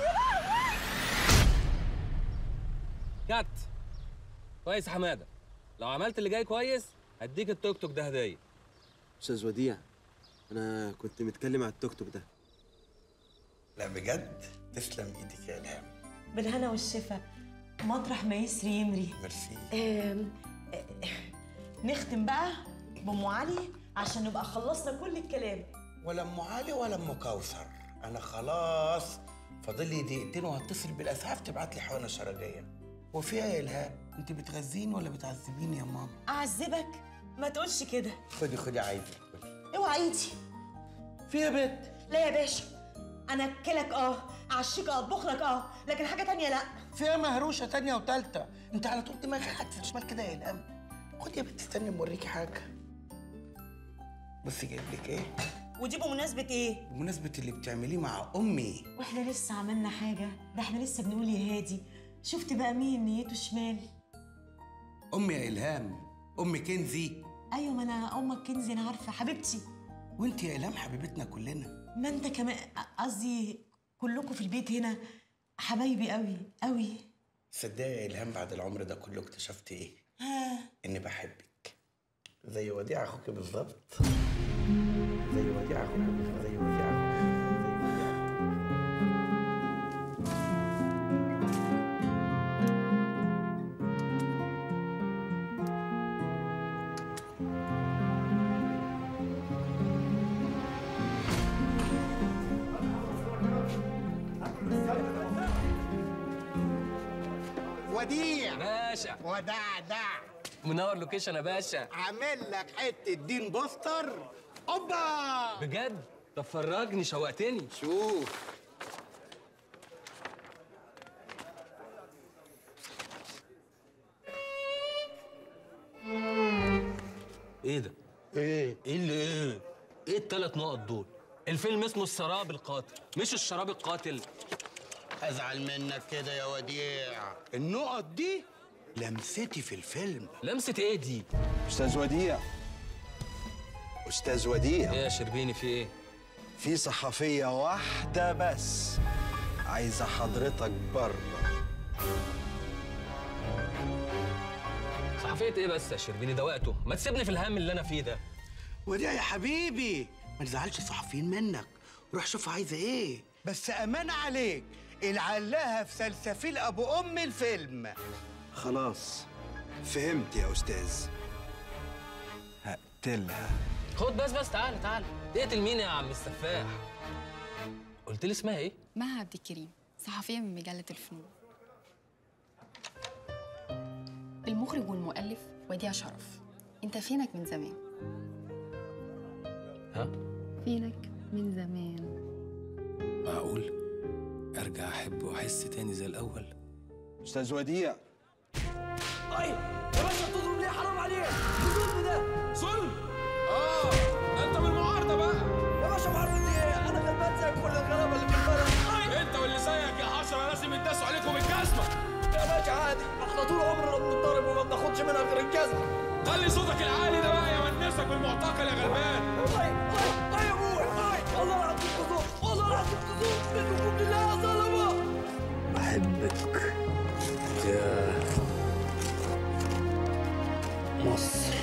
كات. كويس يا حماده، لو عملت اللي جاي كويس هديك التوك توك ده هديه. استاذ وديع، انا كنت متكلم على التوك توك ده. لا بجد تسلم ايدك يا الهام. بالهنا والشفا، مطرح ما يسري يمري. ميرسي. آم، آه، نختم بقى بأم علي عشان نبقى خلصنا كل الكلام. ولا ام علي ولا ام كوثر، انا خلاص فاضل لي دقيقتين وهتصل بالاسعاف تبعت لي حقنه شرجيه. وفيها يا الهام، انت بتغذيني ولا بتعذبيني يا ماما؟ أعذبك؟ ما تقولش كده. خدي خدي عايزك خدي. اوعى ايدي. في يا بت؟ لا يا باشا، انا اكلك اه، اعشيك اه، اطبخ لك اه، لكن حاجه تانية لا. فيها مهروشه تانية وتالتة، انت على طول دماغك حتى الشمال كده يا الهام. خدي يا بت، استني موريكي حاجه. بصي جايب لك ايه؟ ودي بمناسبه ايه؟ بمناسبه اللي بتعمليه مع امي. واحنا لسه عملنا حاجه؟ ده احنا لسه بنقول يا هادي. شفت بقى مين نيته شمال؟ امي يا الهام، ام كنزي. ايوه، ما انا امك كنزي، انا عارفه حبيبتي. وانت يا الهام حبيبتنا كلنا. ما انت كمان، قصدي كلكم في البيت هنا حبايبي قوي قوي. صدقني يا الهام بعد العمر ده كله اكتشفت ايه؟ ها، اني بحبك زي وديع اخوك بالظبط. زي وديع اخوك بالظبط. زي وديع اخوك. وديع باشا، ودعدع منور لوكيشن يا باشا. عامل لك حته دين بوستر. اوبا بجد؟ طب فرجني، شوقتني. شوف. ايه ده؟ ايه؟ ايه اللي ايه؟ ايه التلات نقط دول؟ الفيلم اسمه السراب القاتل، مش الشراب القاتل. ازعل منك كده يا وديع. النقط دي لمستي في الفيلم. لمسة ايه دي؟ استاذ وديع، استاذ وديع. ايه يا شربيني، في ايه؟ في صحفية واحدة بس عايزة حضرتك بره. صحفية ايه بس يا شربيني؟ ده وقته، ما تسيبني في الهم اللي انا فيه ده. وديع يا حبيبي، ما تزعلش الصحفيين منك، روح شوف عايزه ايه. بس امان عليك، العلاها في سلسفيل ابو ام الفيلم. خلاص فهمت يا استاذ، هقتلها. خد بس بس، تعال تعال. تقتل مين يا عم السفاح؟ قلت لي اسمها ايه؟ مها عبد الكريم، صحفية من مجلة الفنون. المخرج والمؤلف وديع شرف. انت فينك من زمان؟ ها؟ فينك من زمان. معقول ارجع احب واحس تاني زي الاول؟ استاذ وديع. اي يا باشا، بتضرب ليه؟ حرام عليك، الظلم ده ظلم. اه انت من المعارضه بقى يا باشا. معارضه ايه؟ انا غلبان زي كل الغلابه اللي في البلد. انت واللي زيك يا حشره لازم يتداسوا عليكم الجزمه. يا باشا عادي، احنا طول عمرنا بنتضرب وما بناخدش منها غير الجزمه. خلي صوتك العالي ده بقى يونسك بالمعتقل يا غلبان. اي اي اي يا ابوي، اي والله العظيم كذوب، والله العظيم كذوب، منكم بالله يا ظلمه. بحبك يا مصر.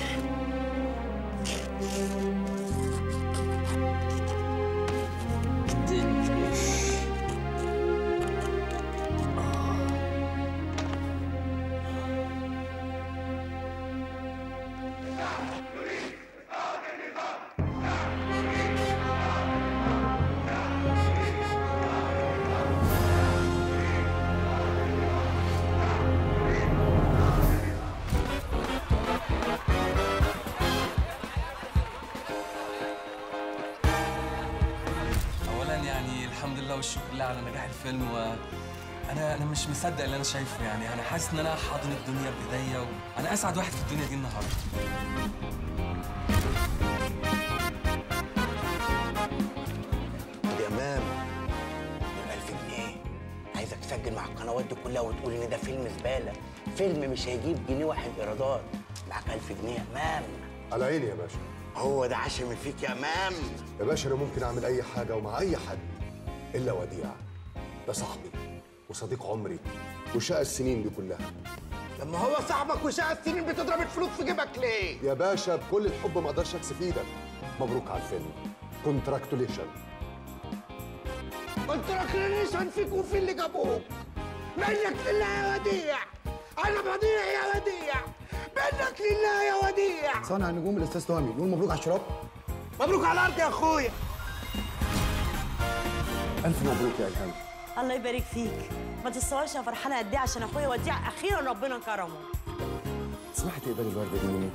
والشكر لله على نجاح الفيلم. وانا انا مش مصدق اللي انا شايفه، يعني انا حاسس ان انا حاضن الدنيا بايديا، وانا اسعد واحد في الدنيا دي النهارده. يا امام، ألف جنيه عايزك تسجل مع القنوات دي كلها وتقول ان ده فيلم زباله، فيلم مش هيجيب جنيه واحد ايرادات. معاك ألف جنيه يا امام. على عيني يا باشا. هو ده عشم فيك يا امام. يا باشا انا ممكن اعمل اي حاجه ومع اي حد الا وديع. ده صاحبي وصديق عمري وشقى السنين دي كلها. لما هو صاحبك وشقى السنين بتضرب الفلوس في جيبك ليه؟ يا باشا بكل الحب ما اقدرش اكسف ايدك. مبروك على الفيلم. كونتراكتوليشن. كونتراكتوليشن فيك وفي اللي جابوك. منك لله يا وديع. انا بديع يا وديع. منك لله يا وديع. صانع النجوم الاستاذ تهامي نقول مبروك على الشراب. مبروك على الارض يا اخويا. الف مبروك يا الهام. الله يبارك فيك. ما تتصورش يا فرحانه قد ايه عشان اخويا وديع اخيرا ربنا كرمه. تسمحي تقبلي الورده دي مني؟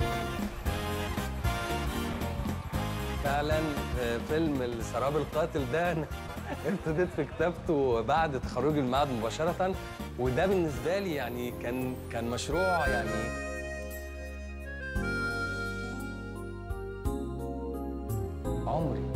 فعلا فيلم السراب القاتل ده انا ابتديت في كتابته بعد تخرجي من المعهد مباشره، وده بالنسبه لي يعني كان كان مشروع يعني عمري.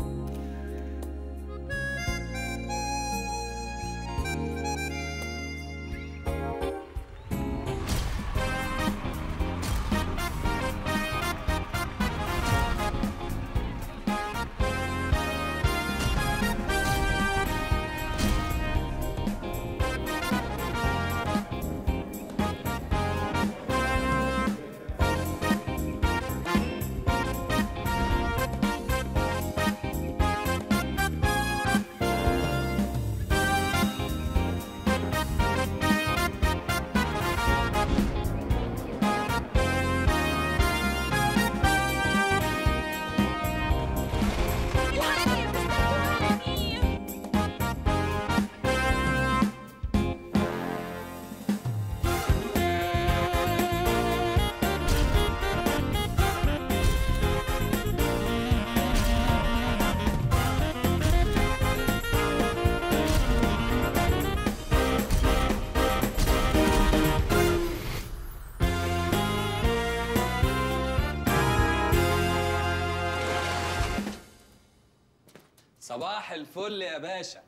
صباح الفل يا باشا.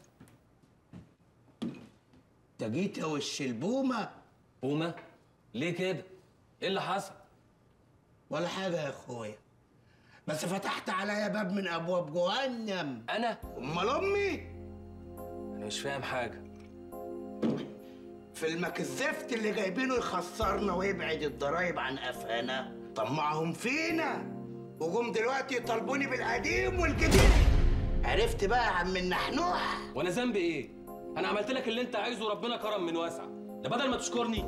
انت جيت يا وش البومه. بومه؟ ليه كده؟ ايه اللي حصل؟ ولا حاجه يا اخويا، بس فتحت عليا باب من ابواب جهنم. انا؟ امال امي؟ انا مش فاهم حاجه. فيلمك الزفت اللي جايبينه يخسرنا ويبعد الضرايب عن قفانا، طمعهم فينا وجم دلوقتي يطالبوني بالقديم والجديد. عرفت بقى يا عم النحنوح؟ وانا ذنبي ايه؟ انا عملت لك اللي انت عايزه وربنا كرم من واسع، ده بدل ما تشكرني.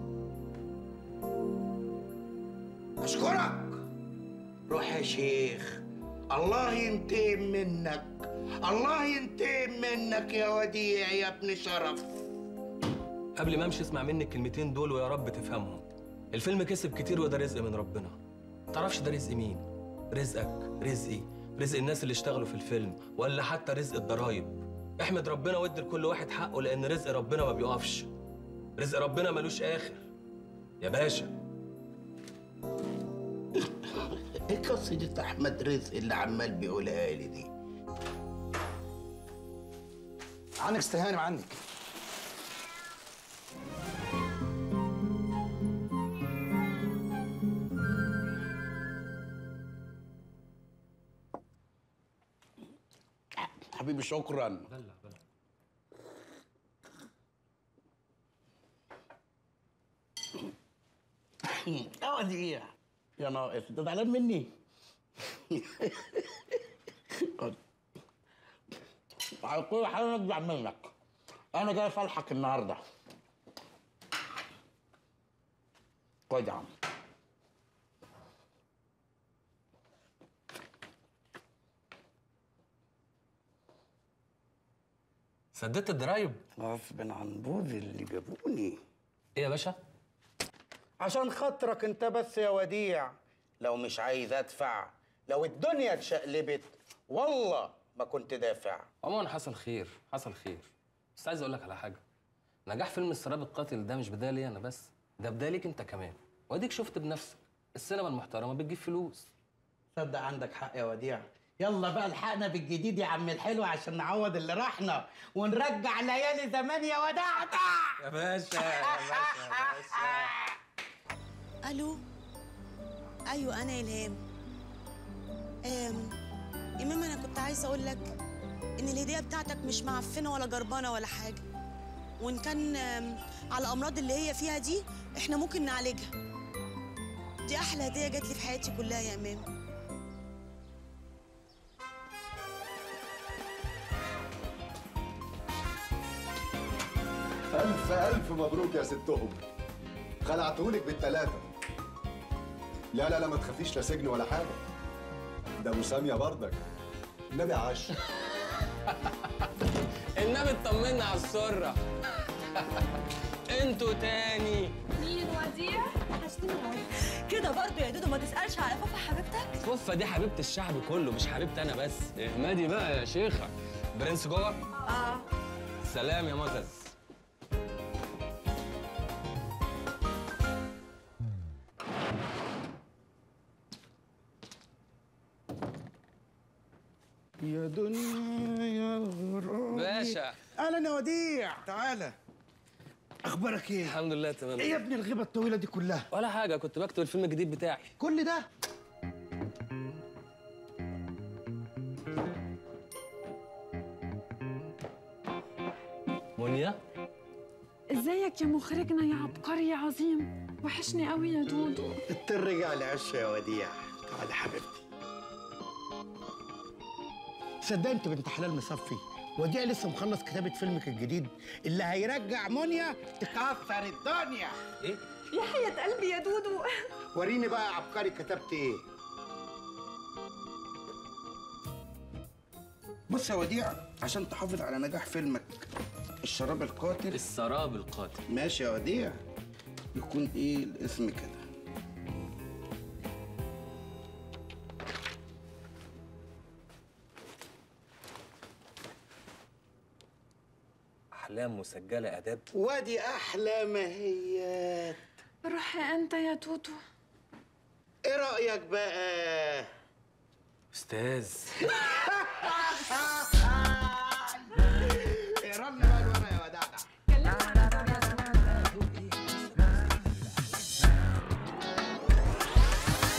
اشكرك؟ روح يا شيخ، الله ينتقم منك، الله ينتقم منك يا وديع يا ابن شرف. قبل ما امشي اسمع مني الكلمتين دول ويا رب تفهمهم. الفيلم كسب كتير وده رزق من ربنا. متعرفش ده رزق مين؟ رزقك، رزقي، رزق الناس اللي اشتغلوا في الفيلم، ولا حتى رزق الضرايب. احمد ربنا وادي لكل واحد حقه، لان رزق ربنا ما بيقفش. رزق ربنا ملوش اخر يا باشا. ايه قصيدة احمد رزق اللي عمال بيقولها لي دي؟ عنك استهانم عنك. حبيبي شكرا. بلع بلع. اه دي يا ناقص، انت زعلان مني؟ على كل حاجه نرجع منك، انا جاي اصالحك النهارده. خد يا عم. سددت الضرايب؟ غصب عن بوزي اللي جابوني. ايه يا باشا؟ عشان خاطرك انت بس يا وديع، لو مش عايز ادفع، لو الدنيا اتشقلبت والله ما كنت دافع. عموما حصل خير، حصل خير. بس عايز اقول لك على حاجه. نجاح فيلم السراب القاتل ده مش بدايه ليا انا بس، ده بدايه ليك انت كمان. واديك شفت بنفسك السينما المحترمه بتجيب فلوس. صدق عندك حق يا وديع. يلا بقى الحقنا بالجديد يا عم الحلو عشان نعوض اللي راحنا ونرجع ليالي زمان يا ودعتع. يا باشا يا باشا يا باشا. الو. ايوه انا الهام. أم... امام انا كنت عايزه اقول لك ان الهديه بتاعتك مش معفنه ولا جربانه ولا حاجه، وان كان على الامراض اللي هي فيها دي احنا ممكن نعالجها. دي احلى هديه جات لي في حياتي كلها يا امام. ألف ألف مبروك يا ستهم، خلعتهولك بالتلاتة. لا لا لا ما تخافيش، لا سجن ولا حاجة، ده أبو سامية برضك، النبي عاش. النبي اطمنا على السرة. انتوا تاني. مين وديع؟ وحشتني قوي. كده برضه يا دودو ما تسألش على فوفا حبيبتك؟ فوفا دي حبيبة الشعب كله، مش حبيبتي أنا بس. اهمدي بقى يا شيخة. برنس جوه؟ اه. سلام يا معتز. يا دنيا يا غرام باشا. اهلا يا وديع، تعالى. اخبارك ايه؟ الحمد لله تمام. ايه يا ابني الغيبه الطويله دي كلها؟ ولا حاجه، كنت بكتب الفيلم الجديد بتاعي. كل ده؟ منيا؟ ازيك يا مخرجنا يا عبقري يا عظيم؟ وحشني قوي يا دودو. التر رجع لعشه يا وديع. تعالى حبيبتي. صدق انت بنت حلال مصفي، وديع لسه مخلص كتابة فيلمك الجديد اللي هيرجع منيا تكسر الدنيا. ايه؟ يا حياة قلبي يا دودو. وريني بقى يا عبقري كتبت ايه؟ بص يا وديع، عشان تحافظ على نجاح فيلمك الشراب القاتل. السراب القاتل. ماشي يا وديع، يكون ايه الاسم كده؟ أحلام مسجلة آداب. وادي أحلى ماهيات. روحي أنت يا توتو. إيه رأيك بقى؟ أستاذ.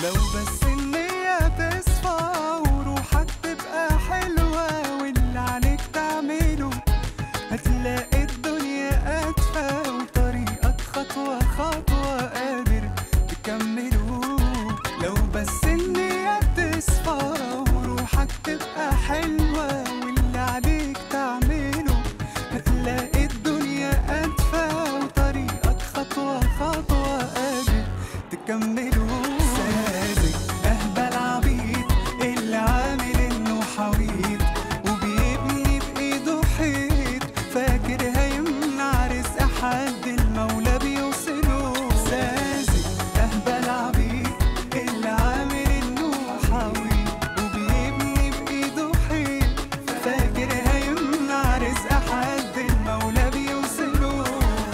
لو بس النية تصفى وروحك تبقى حلوة واللي عليك تعمله هتلاقي الدنيا أدفى وطريقك خطوة خطوة قادر تكمله. لو بس النية تصفى وروحك تبقى حلوة واللي عليك تعمله هتلاقي الدنيا أدفى وطريقك خطوة خطوة قادر تكمله. ساذج أهبل عبيط اللي عامل إنه حويط وبيبني بإيده حيط فاكر هيمنع رزق حد المولى بيوصله. ساذج أهبل عبيط اللي عامل إنه حويط وبيبني بإيده حيط فاكر هيمنع رزق حد المولى بيوصله.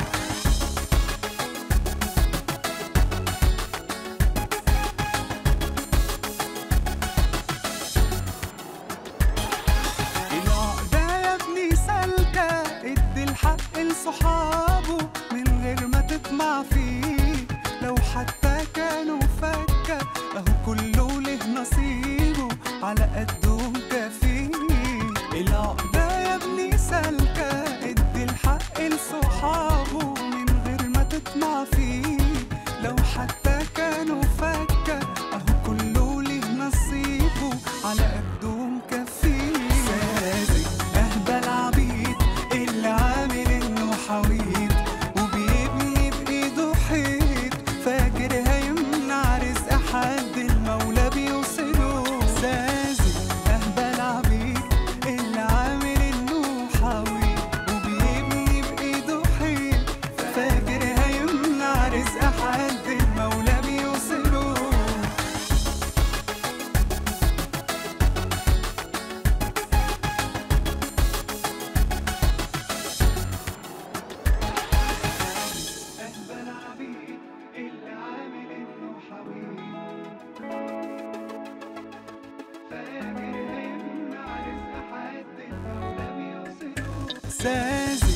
العقدة يا ابني سالكة ادي الحق لصحابه من غير ما تطمع فيه لو حتى كانوا فكة اهو كله له نصيبه على قده مكفيه. العقدة يا ابني سالكة ادي الحق لصحابه من غير ما تطمع فيه لو حتى كانوا فكة اهو كله له نصيبه على قده مكفيه. ساذج أهبل عبيط اللي عامل إنه حويط وبيبني بإيده حيط فاكر هيمنع رزق حد المولى بيوصله. ساذج أهبل عبيط اللي عامل إنه حويط وبيبني بإيده حيط فاكر هيمنع رزق حد المولى بيوصله. ساذج